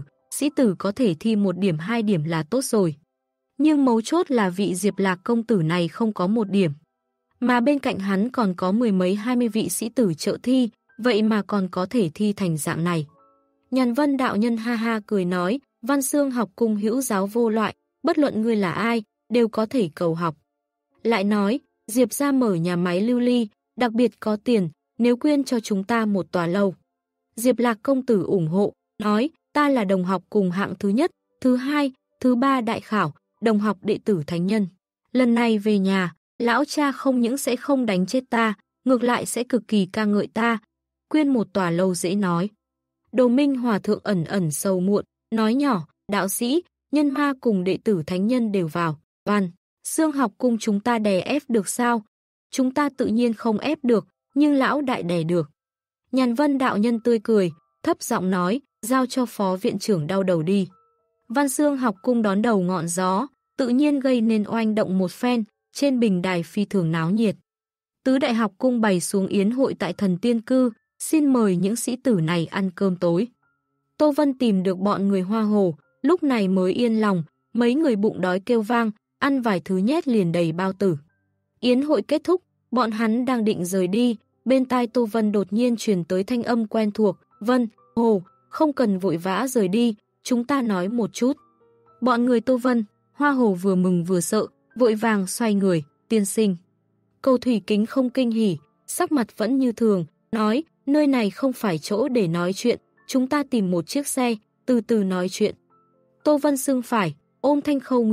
sĩ tử có thể thi 1 điểm 2 điểm là tốt rồi. Nhưng mấu chốt là vị Diệp Lạc công tử này không có 1 điểm. Mà bên cạnh hắn còn có 10 mấy 20 vị sĩ tử trợ thi, vậy mà còn có thể thi thành dạng này. Nhàn Vân đạo nhân ha ha cười nói, Văn Xương học cung hữu giáo vô loại, bất luận ngươi là ai, đều có thể cầu học. Lại nói, Diệp ra mở nhà máy lưu ly, đặc biệt có tiền, nếu quyên cho chúng ta 1 tòa lâu. Diệp Lạc công tử ủng hộ, nói, ta là đồng học cùng hạng thứ nhất, thứ hai, thứ ba đại khảo, đồng học đệ tử thánh nhân. Lần này về nhà, lão cha không những sẽ không đánh chết ta, ngược lại sẽ cực kỳ ca ngợi ta. Quyên 1 tòa lâu dễ nói. Đồ Minh Hòa thượng ẩn ẩn sầu muộn, nói nhỏ, đạo sĩ, nhân ma cùng đệ tử thánh nhân đều vào. Văn Xương học cung chúng ta đè ép được sao? Chúng ta tự nhiên không ép được, nhưng lão đại đè được. Nhàn Vân đạo nhân tươi cười, thấp giọng nói, giao cho phó viện trưởng đau đầu đi. Văn Xương học cung đón đầu ngọn gió, tự nhiên gây nên oanh động một phen, trên bình đài phi thường náo nhiệt. Tứ đại học cung bày xuống yến hội tại Thần Tiên Cư, xin mời những sĩ tử này ăn cơm tối. Tô Vân tìm được bọn người Hoa Hồ, lúc này mới yên lòng, mấy người bụng đói kêu vang, ăn vài thứ nhét liền đầy bao tử. Yến hội kết thúc, bọn hắn đang định rời đi, bên tai Tô Vân đột nhiên truyền tới thanh âm quen thuộc, Vân, Hồ, không cần vội vã rời đi, chúng ta nói một chút. Bọn người Tô Vân, Hoa Hồ vừa mừng vừa sợ, vội vàng xoay người, tiên sinh. Cầu Thủy Kính không kinh hỉ, sắc mặt vẫn như thường, nói, nơi này không phải chỗ để nói chuyện, chúng ta tìm một chiếc xe, từ từ nói chuyện. Tô Vân xưng phải, ôm Thanh Khâu Nguyệt,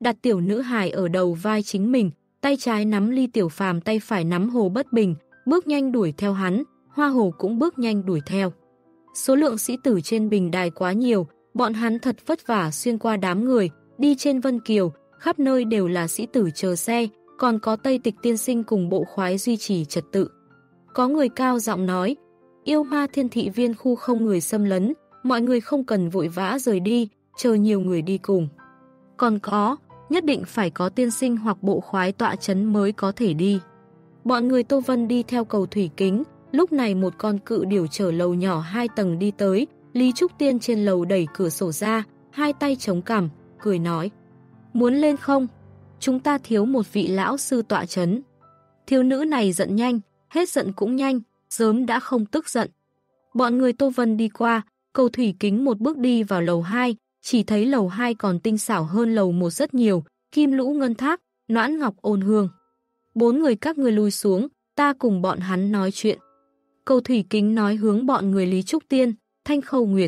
đặt tiểu nữ hài ở đầu vai chính mình, tay trái nắm ly tiểu phàm, tay phải nắm Hồ Bất Bình, bước nhanh đuổi theo hắn, Hoa Hồ cũng bước nhanh đuổi theo. Số lượng sĩ tử trên bình đài quá nhiều, bọn hắn thật vất vả xuyên qua đám người, đi trên Vân Kiều, khắp nơi đều là sĩ tử chờ xe, còn có Tây Tịch tiên sinh cùng bộ khoái duy trì trật tự. Có người cao giọng nói, yêu ma thiên thị viên khu không người xâm lấn, mọi người không cần vội vã rời đi, chờ nhiều người đi cùng. Còn có, nhất định phải có tiên sinh hoặc bộ khoái tọa chấn mới có thể đi. Bọn người Tô Vân đi theo cầu thủy kính, lúc này một con cự điểu chở lầu nhỏ 2 tầng đi tới, Lý Trúc Tiên trên lầu đẩy cửa sổ ra, hai tay chống cằm, cười nói, muốn lên không? Chúng ta thiếu một vị lão sư tọa chấn. Thiếu nữ này giận nhanh, hết giận cũng nhanh, sớm đã không tức giận. Bọn người Tô Vân đi qua, cầu thủy kính một bước đi vào lầu 2, chỉ thấy lầu 2 còn tinh xảo hơn lầu 1 rất nhiều, kim lũ ngân thác, noãn ngọc ôn hương. 4 người các ngươi lui xuống, ta cùng bọn hắn nói chuyện. Cầu thủy kính nói hướng bọn người Lý Trúc Tiên, Thanh Khâu Nguyệt.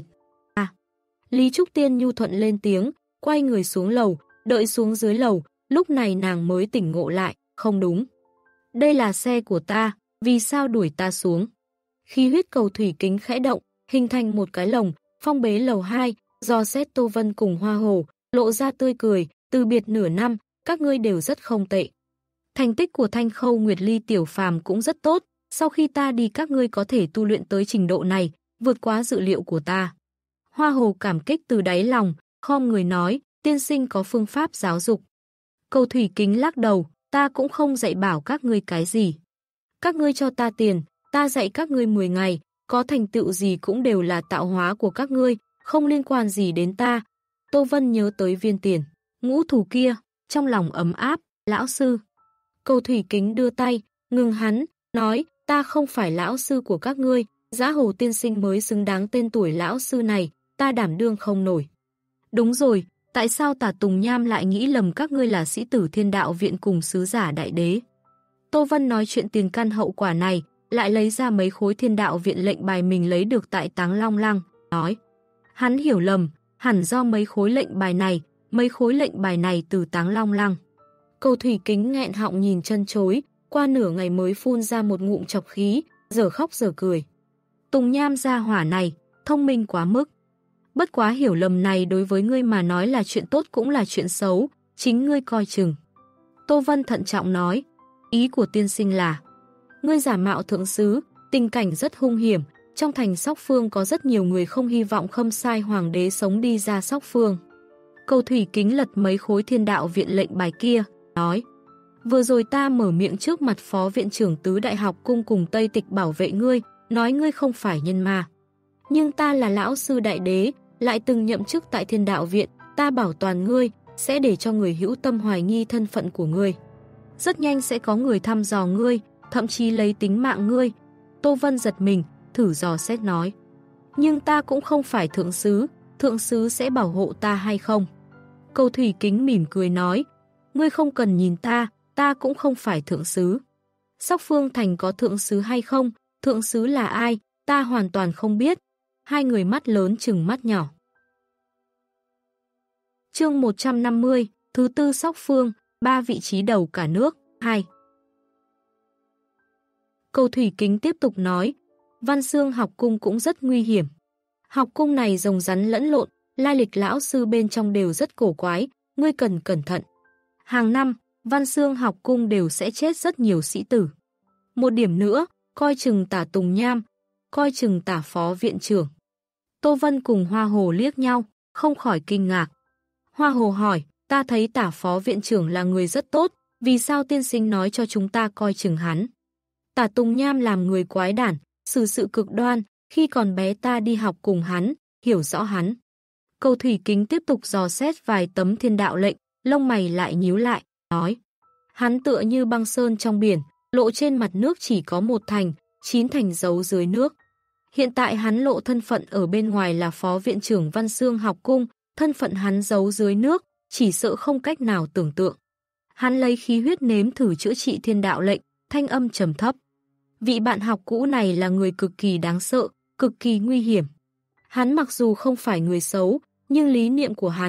Lý Trúc Tiên nhu thuận lên tiếng, quay người xuống lầu, đợi xuống dưới lầu, lúc này nàng mới tỉnh ngộ lại, không đúng. Đây là xe của ta, vì sao đuổi ta xuống? Khí huyết cầu thủy kính khẽ động, hình thành một cái lồng, phong bế lầu 2, do xét Tô Vân cùng Hoa Hồ, lộ ra tươi cười, từ biệt nửa năm, các ngươi đều rất không tệ. Thành tích của Thanh Khâu Nguyệt Ly Tiểu Phàm cũng rất tốt, sau khi ta đi các ngươi có thể tu luyện tới trình độ này, vượt quá dự liệu của ta. Hoa Hồ cảm kích từ đáy lòng, khom người nói, tiên sinh có phương pháp giáo dục. Cầu thủy kính lắc đầu, ta cũng không dạy bảo các ngươi cái gì. Các ngươi cho ta tiền, ta dạy các ngươi 10 ngày, có thành tựu gì cũng đều là tạo hóa của các ngươi, không liên quan gì đến ta. Tô Vân nhớ tới viên tiền, ngũ thủ kia, trong lòng ấm áp, lão sư. Cầu thủy kính đưa tay, ngừng hắn, nói, ta không phải lão sư của các ngươi, Dã Hồ tiên sinh mới xứng đáng tên tuổi lão sư này, ta đảm đương không nổi. Đúng rồi, tại sao Tả Tùng Nham lại nghĩ lầm các ngươi là sĩ tử Thiên Đạo Viện cùng sứ giả đại đế? Tô Vân nói chuyện tiền căn hậu quả này, lại lấy ra mấy khối Thiên Đạo Viện lệnh bài mình lấy được tại Táng Long Lăng, nói. Hắn hiểu lầm, hẳn do mấy khối lệnh bài này từ Táng Long Lăng. Cầu thủy kính nghẹn họng nhìn chân chối, qua nửa ngày mới phun ra một ngụm chọc khí, giờ khóc giờ cười. Tùng Nham gia hỏa này, thông minh quá mức. Bất quá hiểu lầm này đối với ngươi mà nói là chuyện tốt cũng là chuyện xấu, chính ngươi coi chừng. Tô Vân thận trọng nói, ý của tiên sinh là, ngươi giả mạo thượng sứ, tình cảnh rất hung hiểm, trong thành Sóc Phương có rất nhiều người không hy vọng Khâm Sai hoàng đế sống đi ra Sóc Phương. Cầu thủy kính lật mấy khối Thiên Đạo Viện lệnh bài kia, nói, vừa rồi ta mở miệng trước mặt phó viện trưởng Tứ Đại Học Cung cùng Tây Tịch bảo vệ ngươi, nói ngươi không phải nhân ma. Nhưng ta là lão sư đại đế, lại từng nhậm chức tại Thiên Đạo Viện, ta bảo toàn ngươi, sẽ để cho người hữu tâm hoài nghi thân phận của ngươi. Rất nhanh sẽ có người thăm dò ngươi, thậm chí lấy tính mạng ngươi. Tô Vân giật mình, thử dò xét nói. Nhưng ta cũng không phải thượng sứ sẽ bảo hộ ta hay không? Cầu thủy kính mỉm cười nói, ngươi không cần nhìn ta cũng không phải thượng sứ. Sóc Phương Thành có thượng sứ hay không, thượng sứ là ai, ta hoàn toàn không biết. Hai người mắt lớn chừng mắt nhỏ. Chương 150, thứ tư Sóc Phương, 3 vị trí đầu cả nước, 2. Cầu thủy kính tiếp tục nói, Văn Xương học cung cũng rất nguy hiểm. Học cung này rồng rắn lẫn lộn, lai lịch lão sư bên trong đều rất cổ quái, ngươi cần cẩn thận. Hàng năm, Văn Xương học cung đều sẽ chết rất nhiều sĩ tử. Một điểm nữa, coi chừng Tả Tùng Nham, coi chừng Tả phó viện trưởng. Tô Vân cùng Hoa Hồ liếc nhau, không khỏi kinh ngạc. Hoa Hồ hỏi, ta thấy Tả phó viện trưởng là người rất tốt, vì sao tiên sinh nói cho chúng ta coi chừng hắn? Tả Tùng Nham làm người quái đản, xử sự cực đoan, khi còn bé ta đi học cùng hắn, hiểu rõ hắn. Cầu thủy kính tiếp tục dò xét vài tấm thiên đạo lệnh, lông mày lại nhíu lại, nói. Hắn tựa như băng sơn trong biển, lộ trên mặt nước chỉ có 1 thành, 9 thành giấu dưới nước. Hiện tại hắn lộ thân phận ở bên ngoài là phó viện trưởng Văn Xương học cung, thân phận hắn giấu dưới nước, chỉ sợ không cách nào tưởng tượng. Hắn lấy khí huyết nếm thử chữa trị thiên đạo lệnh, thanh âm trầm thấp. Vị bạn học cũ này là người cực kỳ đáng sợ, cực kỳ nguy hiểm. Hắn mặc dù không phải người xấu, nhưng lý niệm của hắn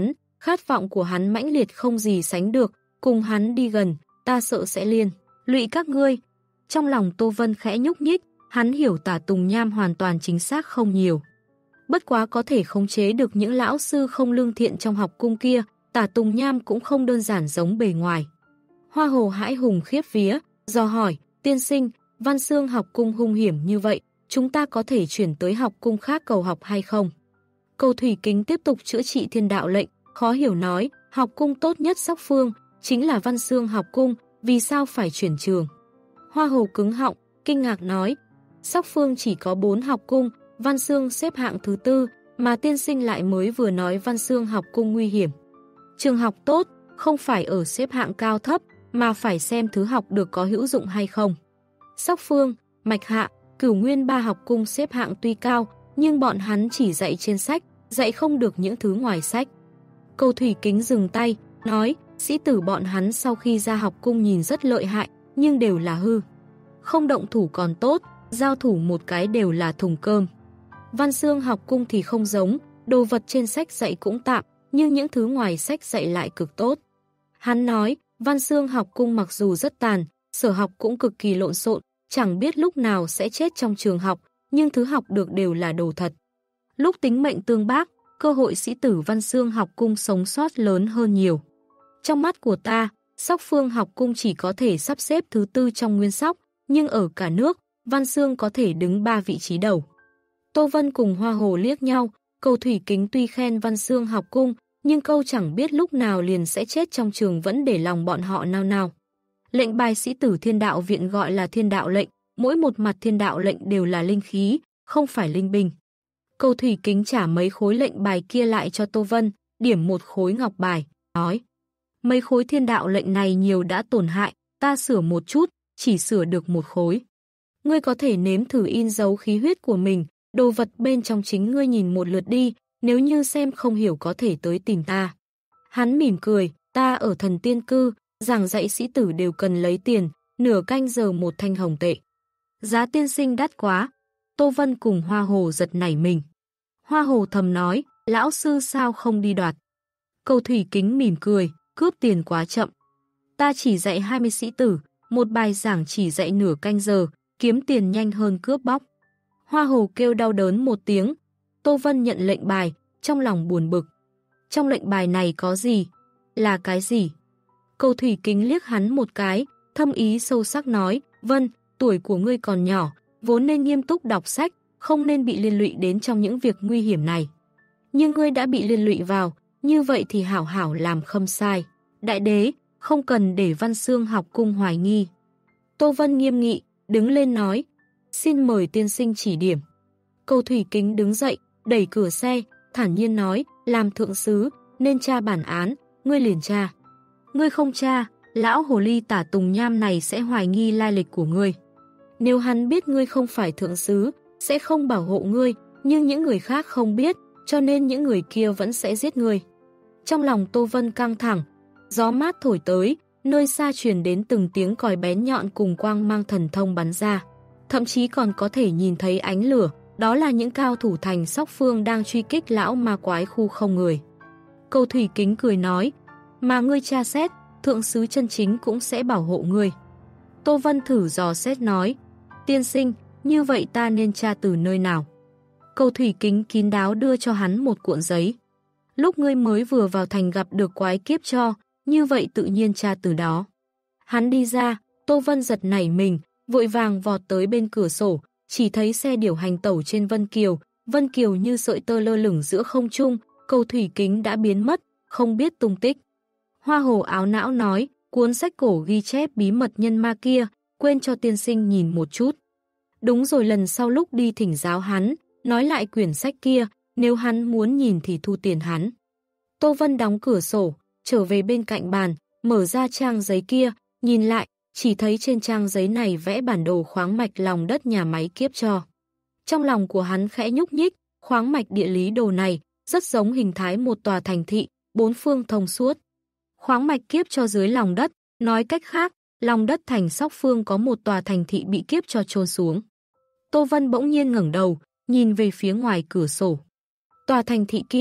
Khát vọng của hắn mãnh liệt không gì sánh được, cùng hắn đi gần, ta sợ sẽ liên lụy các ngươi. Trong lòng Tô Vân khẽ nhúc nhích, hắn hiểu Tả Tùng Nham hoàn toàn chính xác không nhiều. Bất quá có thể khống chế được những lão sư không lương thiện trong học cung kia, Tả Tùng Nham cũng không đơn giản giống bề ngoài. Hoa Hồ hãi hùng khiếp vía, dò hỏi, tiên sinh, Văn Xương học cung hung hiểm như vậy, chúng ta có thể chuyển tới học cung khác cầu học hay không? Cầu Thủy Kính tiếp tục chữa trị thiên đạo lệnh, khó hiểu nói, học cung tốt nhất Sóc Phương, chính là Văn Xương học cung, vì sao phải chuyển trường? Hoa Hồ cứng họng, kinh ngạc nói, Sóc Phương chỉ có 4 học cung, Văn Xương xếp hạng thứ 4, mà tiên sinh lại mới vừa nói Văn Xương học cung nguy hiểm. Trường học tốt, không phải ở xếp hạng cao thấp, mà phải xem thứ học được có hữu dụng hay không. Sóc Phương, Mạch Hạ, Cửu Nguyên 3 học cung xếp hạng tuy cao, nhưng bọn hắn chỉ dạy trên sách, dạy không được những thứ ngoài sách. Cầu Thủy Kính dừng tay, nói, sĩ tử bọn hắn sau khi ra học cung nhìn rất lợi hại, nhưng đều là hư. Không động thủ còn tốt, giao thủ một cái đều là thùng cơm. Văn Xương học cung thì không giống, đồ vật trên sách dạy cũng tạm, nhưng những thứ ngoài sách dạy lại cực tốt. Hắn nói, Văn Xương học cung mặc dù rất tàn, sở học cũng cực kỳ lộn xộn, chẳng biết lúc nào sẽ chết trong trường học, nhưng thứ học được đều là đồ thật. Lúc tính mệnh tương bác, cơ hội sĩ tử Văn Xương học cung sống sót lớn hơn nhiều. Trong mắt của ta, Sóc Phương học cung chỉ có thể sắp xếp thứ 4 trong nguyên sóc, nhưng ở cả nước, Văn Xương có thể đứng 3 vị trí đầu. Tô Vân cùng Hoa Hồ liếc nhau, Cầu Thủy Kính tuy khen Văn Xương học cung, nhưng câu chẳng biết lúc nào liền sẽ chết trong trường vẫn để lòng bọn họ nao nao. Lệnh bài sĩ tử thiên đạo viện gọi là thiên đạo lệnh, mỗi một mặt thiên đạo lệnh đều là linh khí, không phải linh binh. Cầu Thủy Kính trả mấy khối lệnh bài kia lại cho Tô Vân, điểm một khối ngọc bài, nói. Mấy khối thiên đạo lệnh này nhiều đã tổn hại, ta sửa một chút, chỉ sửa được một khối. Ngươi có thể nếm thử in dấu khí huyết của mình, đồ vật bên trong chính ngươi nhìn một lượt đi, nếu như xem không hiểu có thể tới tìm ta. Hắn mỉm cười, ta ở Thần Tiên Cư, giảng dạy sĩ tử đều cần lấy tiền, nửa canh giờ một thanh hồng tệ. Giá tiên sinh đắt quá. Tô Vân cùng Hoa Hồ giật nảy mình. Hoa Hồ thầm nói, lão sư sao không đi đoạt. Cầu Thủy Kính mỉm cười, cướp tiền quá chậm. Ta chỉ dạy 20 sĩ tử, một bài giảng chỉ dạy nửa canh giờ, kiếm tiền nhanh hơn cướp bóc. Hoa Hồ kêu đau đớn một tiếng. Tô Vân nhận lệnh bài, trong lòng buồn bực. Trong lệnh bài này có gì? Là cái gì? Cầu Thủy Kính liếc hắn một cái, thâm ý sâu sắc nói, Vân, tuổi của ngươi còn nhỏ, vốn nên nghiêm túc đọc sách, không nên bị liên lụy đến trong những việc nguy hiểm này. Nhưng ngươi đã bị liên lụy vào, như vậy thì hảo hảo làm khâm sai. Đại đế, không cần để Văn Xương học cung hoài nghi. Tô Vân nghiêm nghị, đứng lên nói, xin mời tiên sinh chỉ điểm. Cầu Thủy Kính đứng dậy, đẩy cửa xe, thản nhiên nói, làm thượng sứ, nên tra bản án, ngươi liền tra. Ngươi không tra, lão hồ ly Tả Tùng Nham này sẽ hoài nghi lai lịch của ngươi. Nếu hắn biết ngươi không phải thượng sứ, sẽ không bảo hộ ngươi, nhưng những người khác không biết, cho nên những người kia vẫn sẽ giết ngươi. Trong lòng Tô Vân căng thẳng, gió mát thổi tới, nơi xa truyền đến từng tiếng còi bén nhọn cùng quang mang thần thông bắn ra. Thậm chí còn có thể nhìn thấy ánh lửa, đó là những cao thủ thành Sóc Phương đang truy kích lão ma quái khu không người. Cầu Thủy Kính cười nói, mà ngươi tra xét, thượng sứ chân chính cũng sẽ bảo hộ ngươi. Tô Vân thử dò xét nói, tiên sinh, như vậy ta nên tra từ nơi nào? Cầu Thủy Kính kín đáo đưa cho hắn một cuộn giấy. Lúc ngươi mới vừa vào thành gặp được quái kiếp cho, như vậy tự nhiên tra từ đó. Hắn đi ra, Tô Vân giật nảy mình, vội vàng vọt tới bên cửa sổ, chỉ thấy xe điểu hành tẩu trên Vân Kiều như sợi tơ lơ lửng giữa không trung, Cầu Thủy Kính đã biến mất, không biết tung tích. Hoa Hồ áo não nói, cuốn sách cổ ghi chép bí mật nhân ma kia, quên cho tiên sinh nhìn một chút. Đúng rồi, lần sau lúc đi thỉnh giáo hắn, nói lại quyển sách kia, nếu hắn muốn nhìn thì thu tiền hắn. Tô Vân đóng cửa sổ, trở về bên cạnh bàn, mở ra trang giấy kia, nhìn lại, chỉ thấy trên trang giấy này vẽ bản đồ khoáng mạch lòng đất nhà máy kiếp cho. Trong lòng của hắn khẽ nhúc nhích, khoáng mạch địa lý đồ này, rất giống hình thái một tòa thành thị, bốn phương thông suốt. Khoáng mạch kiếp cho dưới lòng đất, nói cách khác, lòng đất thành Sóc Phương có một tòa thành thị bị kiếp cho chôn xuống. Tô Vân bỗng nhiên ngẩng đầu, nhìn về phía ngoài cửa sổ. Tòa thành thị kia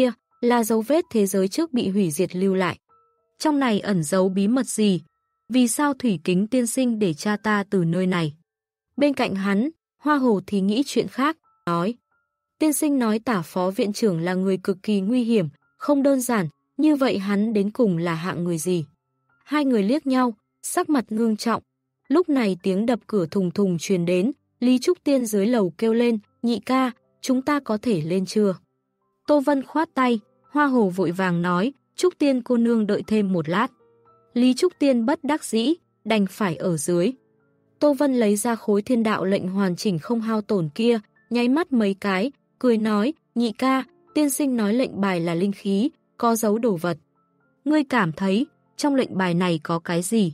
là dấu vết thế giới trước bị hủy diệt lưu lại. Trong này ẩn giấu bí mật gì? Vì sao Thủy Kính tiên sinh để cha ta từ nơi này? Bên cạnh hắn, Hoa Hổ thì nghĩ chuyện khác, nói. Tiên sinh nói Tả phó viện trưởng là người cực kỳ nguy hiểm, không đơn giản, như vậy hắn đến cùng là hạng người gì? Hai người liếc nhau, sắc mặt ngưng trọng. Lúc này tiếng đập cửa thùng thùng truyền đến, Lý Trúc Tiên dưới lầu kêu lên, nhị ca, chúng ta có thể lên chưa? Tô Vân khoát tay, Hoa Hổ vội vàng nói, Trúc Tiên cô nương đợi thêm một lát. Lý Trúc Tiên bất đắc dĩ, đành phải ở dưới. Tô Vân lấy ra khối thiên đạo lệnh hoàn chỉnh không hao tổn kia, nháy mắt mấy cái, cười nói, nhị ca, tiên sinh nói lệnh bài là linh khí, có dấu đồ vật. Ngươi cảm thấy, trong lệnh bài này có cái gì?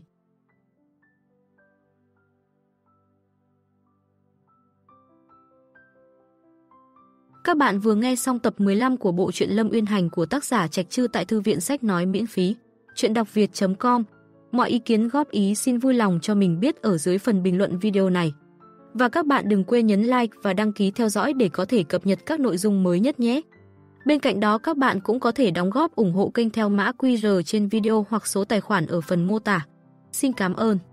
Các bạn vừa nghe xong tập 15 của bộ truyện Lâm Uyên Hành của tác giả Trạch Trư tại thư viện sách nói miễn phí. Chuyện đọc việt.com. Mọi ý kiến góp ý xin vui lòng cho mình biết ở dưới phần bình luận video này. Và các bạn đừng quên nhấn like và đăng ký theo dõi để có thể cập nhật các nội dung mới nhất nhé. Bên cạnh đó các bạn cũng có thể đóng góp ủng hộ kênh theo mã QR trên video hoặc số tài khoản ở phần mô tả. Xin cảm ơn.